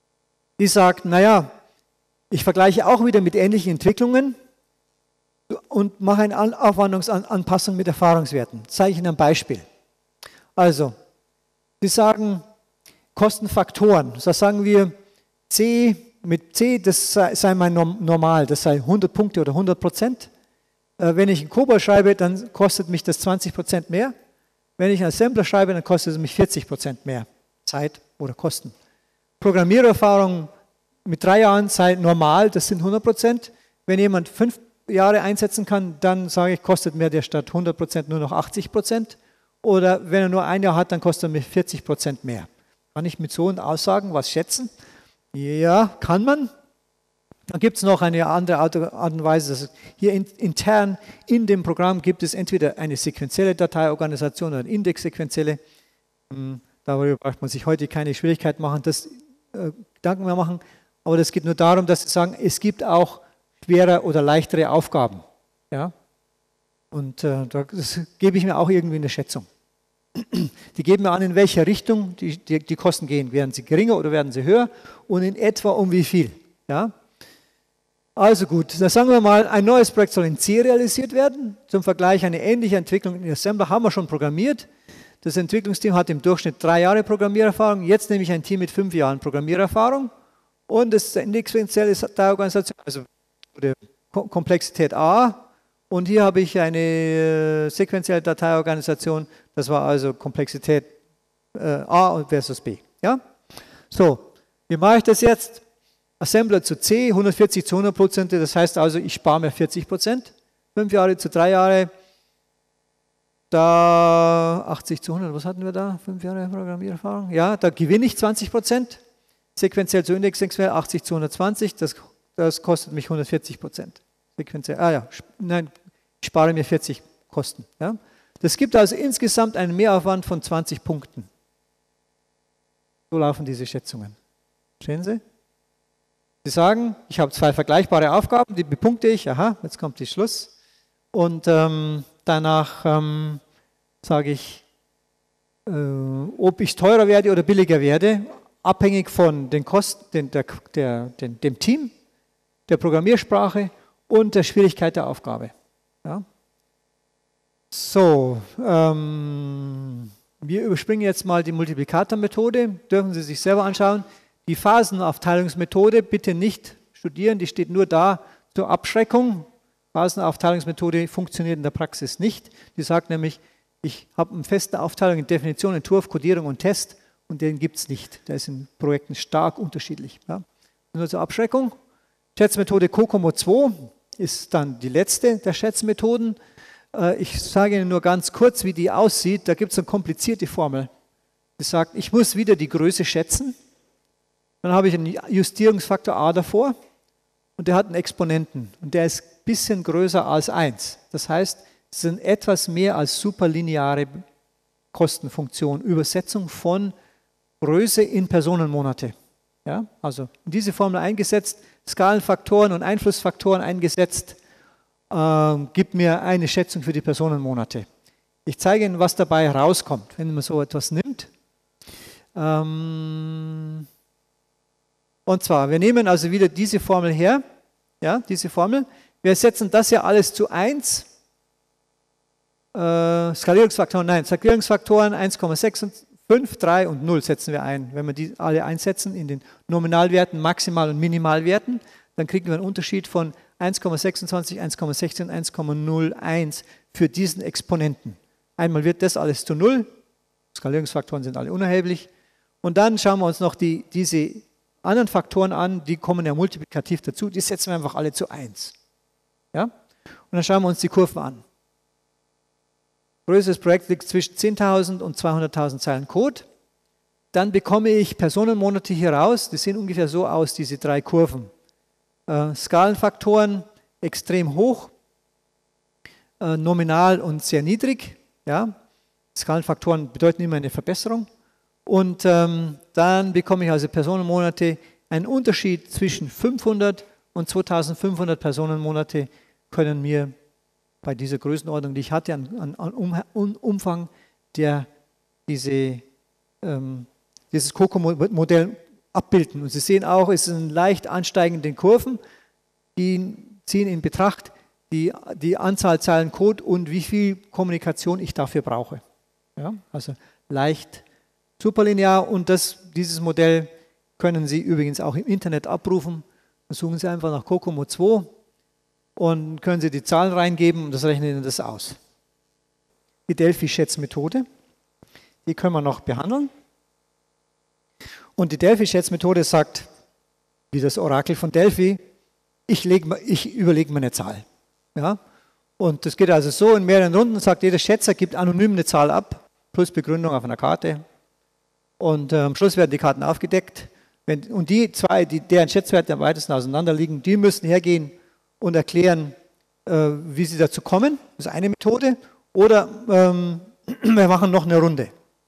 die sagt, naja, ich vergleiche auch wieder mit ähnlichen Entwicklungen. und mache eine Aufwandungsanpassung mit Erfahrungswerten. Das zeige ich Ihnen ein Beispiel. Also, Sie sagen Kostenfaktoren. Da sagen wir C mit C, das sei mein Normal, das sei 100 Punkte oder 100%. Wenn ich einen COBOL schreibe, dann kostet mich das 20% mehr. Wenn ich einen Assembler schreibe, dann kostet es mich 40% mehr Zeit oder Kosten. Programmiererfahrung mit 3 Jahren sei normal, das sind 100%. Wenn jemand 5 Jahre einsetzen kann, dann sage ich, kostet mir der statt 100% nur noch 80%. Oder wenn er nur 1 Jahr hat, dann kostet er mir 40% mehr. Kann ich mit so Aussagen was schätzen? Ja, kann man. Dann gibt es noch eine andere Art und Weise, dass hier intern in dem Programm gibt es entweder eine sequenzielle Dateiorganisation oder eine indexsequenzielle. Darüber braucht man sich heute keine Schwierigkeit machen, das Gedanken mehr machen. Aber das geht nur darum, dass Sie sagen, es gibt auch schwere oder leichtere Aufgaben. Ja? Und das gebe ich mir auch irgendwie eine Schätzung. Die geben mir an, in welche Richtung die Kosten gehen. Werden sie geringer oder werden sie höher? Und in etwa um wie viel? Ja? Also gut, dann sagen wir mal, ein neues Projekt soll in C realisiert werden. Zum Vergleich eine ähnliche Entwicklung in Assembler haben wir schon programmiert. Das Entwicklungsteam hat im Durchschnitt 3 Jahre Programmiererfahrung. Jetzt nehme ich ein Team mit 5 Jahren Programmiererfahrung. Und das ist eine sequenzielle Dateiorganisation, also Komplexität A. Und hier habe ich eine sequenzielle Dateiorganisation. Das war also Komplexität A versus B. Ja? So, wie mache ich das jetzt? Assembler zu C, 140 zu 100%, das heißt also, ich spare mir 40%. 5 Jahre zu 3 Jahre, da 80 zu 100, was hatten wir da? 5 Jahre Programmiererfahrung? Ja, da gewinne ich 20%. Sequenziell zu indexsequenziell 80 zu 120, das kostet mich 140%. Sequenziell, nein, ich spare mir 40 Kosten. Ja? Das gibt also insgesamt einen Mehraufwand von 20 Punkten. So laufen diese Schätzungen. Verstehen Sie? Sie sagen, ich habe 2 vergleichbare Aufgaben, die bepunkte ich, aha, jetzt kommt der Schluss. Und danach sage ich, ob ich teurer werde oder billiger werde, abhängig von den Kosten, dem Team, der Programmiersprache und der Schwierigkeit der Aufgabe. Ja? So, wir überspringen jetzt mal die Multiplikatormethode, dürfen Sie sich selber anschauen. Die Phasenaufteilungsmethode bitte nicht studieren, die steht nur da zur Abschreckung. Phasenaufteilungsmethode funktioniert in der Praxis nicht. Die sagt nämlich, ich habe eine feste Aufteilung in Definition, Entwurf, Codierung und Test und den gibt es nicht. Der ist in Projekten stark unterschiedlich. Ja. Nur zur Abschreckung. Schätzmethode COCOMO 2 ist dann die letzte der Schätzmethoden. Ich sage Ihnen nur ganz kurz, wie die aussieht. Da gibt es eine komplizierte Formel. Die sagt, ich muss wieder die Größe schätzen. Dann habe ich einen Justierungsfaktor a davor und der hat einen Exponenten und der ist ein bisschen größer als 1. Das heißt, es sind etwas mehr als superlineare Kostenfunktion, Übersetzung von Größe in Personenmonate. Ja, also in diese Formel eingesetzt, Skalenfaktoren und Einflussfaktoren eingesetzt, gibt mir eine Schätzung für die Personenmonate. Ich zeige Ihnen, was dabei rauskommt, wenn man so etwas nimmt. Und zwar, wir nehmen also wieder diese Formel her, ja, diese Formel. Wir setzen das ja alles zu 1. Skalierungsfaktoren 1,6, 5, 3 und 0 setzen wir ein. Wenn wir die alle einsetzen in den Nominalwerten, Maximal- und Minimalwerten, dann kriegen wir einen Unterschied von 1,26, 1,16, 1,01 für diesen Exponenten. Einmal wird das alles zu 0, Skalierungsfaktoren sind alle unerheblich. Und dann schauen wir uns noch diese anderen Faktoren an, die kommen ja multiplikativ dazu, die setzen wir einfach alle zu 1. Ja? Und dann schauen wir uns die Kurven an. Größtes Projekt liegt zwischen 10.000 und 200.000 Zeilen Code. Dann bekomme ich Personenmonate hier raus, die sehen ungefähr so aus, diese 3 Kurven. Skalenfaktoren extrem hoch, nominal und sehr niedrig. Ja? Skalenfaktoren bedeuten immer eine Verbesserung. Und dann bekomme ich also Personenmonate, einen Unterschied zwischen 500 und 2500 Personenmonate können mir bei dieser Größenordnung, die ich hatte, an Umfang, der dieses COCOMO-Modell abbilden. Und Sie sehen auch, es sind leicht ansteigende Kurven, die ziehen in Betracht die Anzahl Zeilen Code und wie viel Kommunikation ich dafür brauche. Ja, also leicht superlinear und dieses Modell können Sie übrigens auch im Internet abrufen. Suchen Sie einfach nach COCOMO 2 und können Sie die Zahlen reingeben und das rechnet Ihnen das aus. Die Delphi-Schätzmethode, die können wir noch behandeln. Und die Delphi-Schätzmethode sagt, wie das Orakel von Delphi, ich überlege mir eine Zahl. Ja? Und das geht also so in mehreren Runden, sagt jeder Schätzer, gibt anonym eine Zahl ab, plus Begründung auf einer Karte. Und am Schluss werden die Karten aufgedeckt. Und die zwei, deren Schätzwerte am weitesten auseinander liegen, die müssen hergehen und erklären, wie sie dazu kommen. Das ist eine Methode. Oder wir machen noch eine Runde.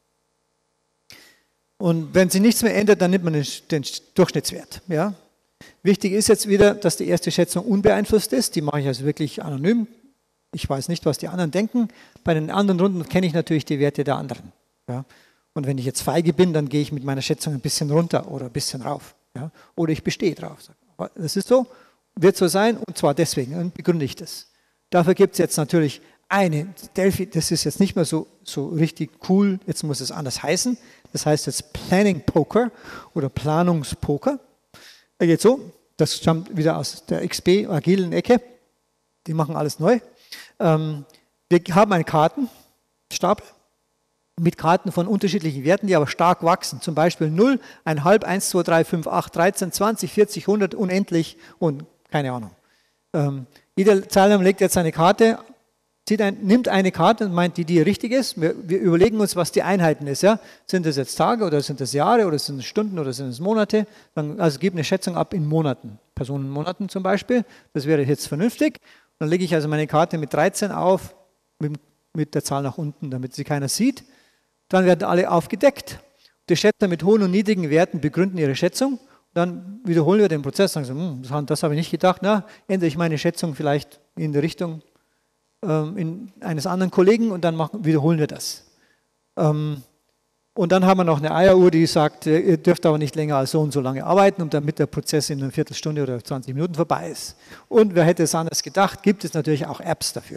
Und wenn sich nichts mehr ändert, dann nimmt man den Durchschnittswert. Ja? Wichtig ist jetzt wieder, dass die erste Schätzung unbeeinflusst ist. Die mache ich also wirklich anonym. Ich weiß nicht, was die anderen denken. Bei den anderen Runden kenne ich natürlich die Werte der anderen. Ja? Und wenn ich jetzt feige bin, dann gehe ich mit meiner Schätzung ein bisschen runter oder ein bisschen rauf. Ja? Oder ich bestehe drauf. Aber das ist so, wird so sein und zwar deswegen. Und begründe ich das. Dafür gibt es jetzt natürlich eine Delphi, das ist jetzt nicht mehr so richtig cool, jetzt muss es anders heißen. Das heißt jetzt Planning Poker oder Planungspoker. Er geht so, das stammt wieder aus der XP agilen Ecke. Die machen alles neu. Wir haben einen Kartenstapel mit Karten von unterschiedlichen Werten, die aber stark wachsen. Zum Beispiel 0, 1,5, 1, 2, 3, 5, 8, 13, 20, 40, 100, unendlich und keine Ahnung. Jeder Teilnehmer legt jetzt eine Karte, nimmt eine Karte und meint, die richtig ist. Wir überlegen uns, was die Einheiten ist. Ja? Sind das jetzt Tage oder sind das Jahre oder sind es Stunden oder sind es Monate? Also gib eine Schätzung ab in Monaten, Personenmonaten zum Beispiel. Das wäre jetzt vernünftig. Dann lege ich also meine Karte mit 13 auf, mit der Zahl nach unten, damit sie keiner sieht. Dann werden alle aufgedeckt. Die Schätzer mit hohen und niedrigen Werten begründen ihre Schätzung. Dann wiederholen wir den Prozess, sagen so, das habe ich nicht gedacht. Na, ändere ich meine Schätzung vielleicht in die Richtung eines anderen Kollegen und dann wiederholen wir das. Und dann haben wir noch eine Eieruhr, die sagt, ihr dürft aber nicht länger als so und so lange arbeiten, und damit der Prozess in einer Viertelstunde oder 20 Minuten vorbei ist. Und wer hätte es anders gedacht, gibt es natürlich auch Apps dafür.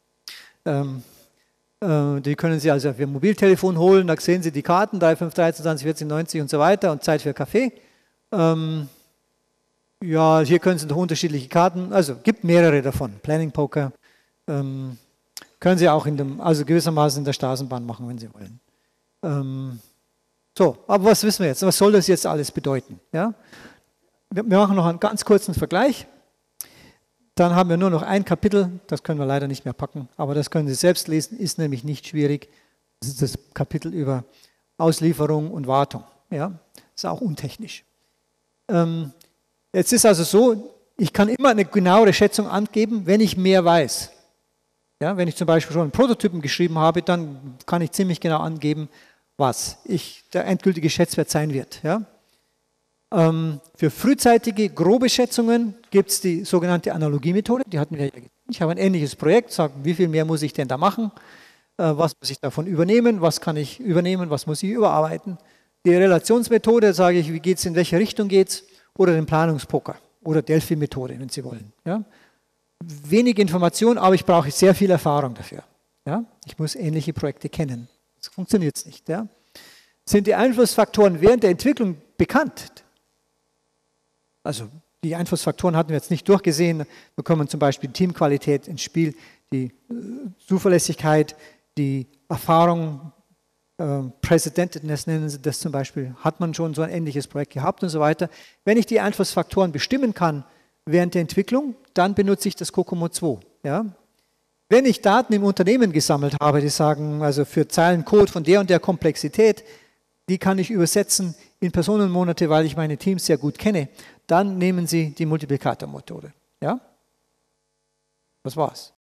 Die können Sie also auf Ihr Mobiltelefon holen, da sehen Sie die Karten, 3, 5, 13, 20, 14, 90 und so weiter und Zeit für Kaffee. Ja, hier können Sie noch unterschiedliche Karten, also gibt mehrere davon, Planning Poker. Können Sie auch also gewissermaßen in der Straßenbahn machen, wenn Sie wollen. So, aber was wissen wir jetzt? Was soll das jetzt alles bedeuten? Ja? Wir machen noch einen ganz kurzen Vergleich. Dann haben wir nur noch ein Kapitel, das können wir leider nicht mehr packen, aber das können Sie selbst lesen, ist nämlich nicht schwierig. Das ist das Kapitel über Auslieferung und Wartung. Ja? Das ist auch untechnisch. Jetzt ist also so, ich kann immer eine genauere Schätzung angeben, wenn ich mehr weiß. Ja, wenn ich zum Beispiel schon einen Prototypen geschrieben habe, dann kann ich ziemlich genau angeben, was der endgültige Schätzwert sein wird. Ja? Für frühzeitige, grobe Schätzungen gibt es die sogenannte Analogiemethode. Die hatten wir ja gesehen. Ich habe ein ähnliches Projekt, sage, wie viel mehr muss ich denn da machen? Was muss ich davon übernehmen? Was kann ich übernehmen? Was muss ich überarbeiten? Die Relationsmethode, sage ich, wie geht es, in welche Richtung geht es? Oder den Planungspoker oder Delphi-Methode, wenn Sie wollen. Ja? Wenig Information, aber ich brauche sehr viel Erfahrung dafür. Ja? Ich muss ähnliche Projekte kennen. Das funktioniert nicht. Ja? Sind die Einflussfaktoren während der Entwicklung bekannt? Also die Einflussfaktoren hatten wir jetzt nicht durchgesehen. Wir kommen zum Beispiel Teamqualität ins Spiel, die Zuverlässigkeit, die Erfahrung, Precedentedness nennen Sie das zum Beispiel, hat man schon so ein ähnliches Projekt gehabt und so weiter. Wenn ich die Einflussfaktoren bestimmen kann während der Entwicklung, dann benutze ich das COCOMO 2. Ja? Wenn ich Daten im Unternehmen gesammelt habe, die sagen, also für Zeilen Code von der und der Komplexität, die kann ich übersetzen in Personenmonate, weil ich meine Teams sehr gut kenne, dann nehmen Sie die Multiplikatormethode. Ja? Das war's.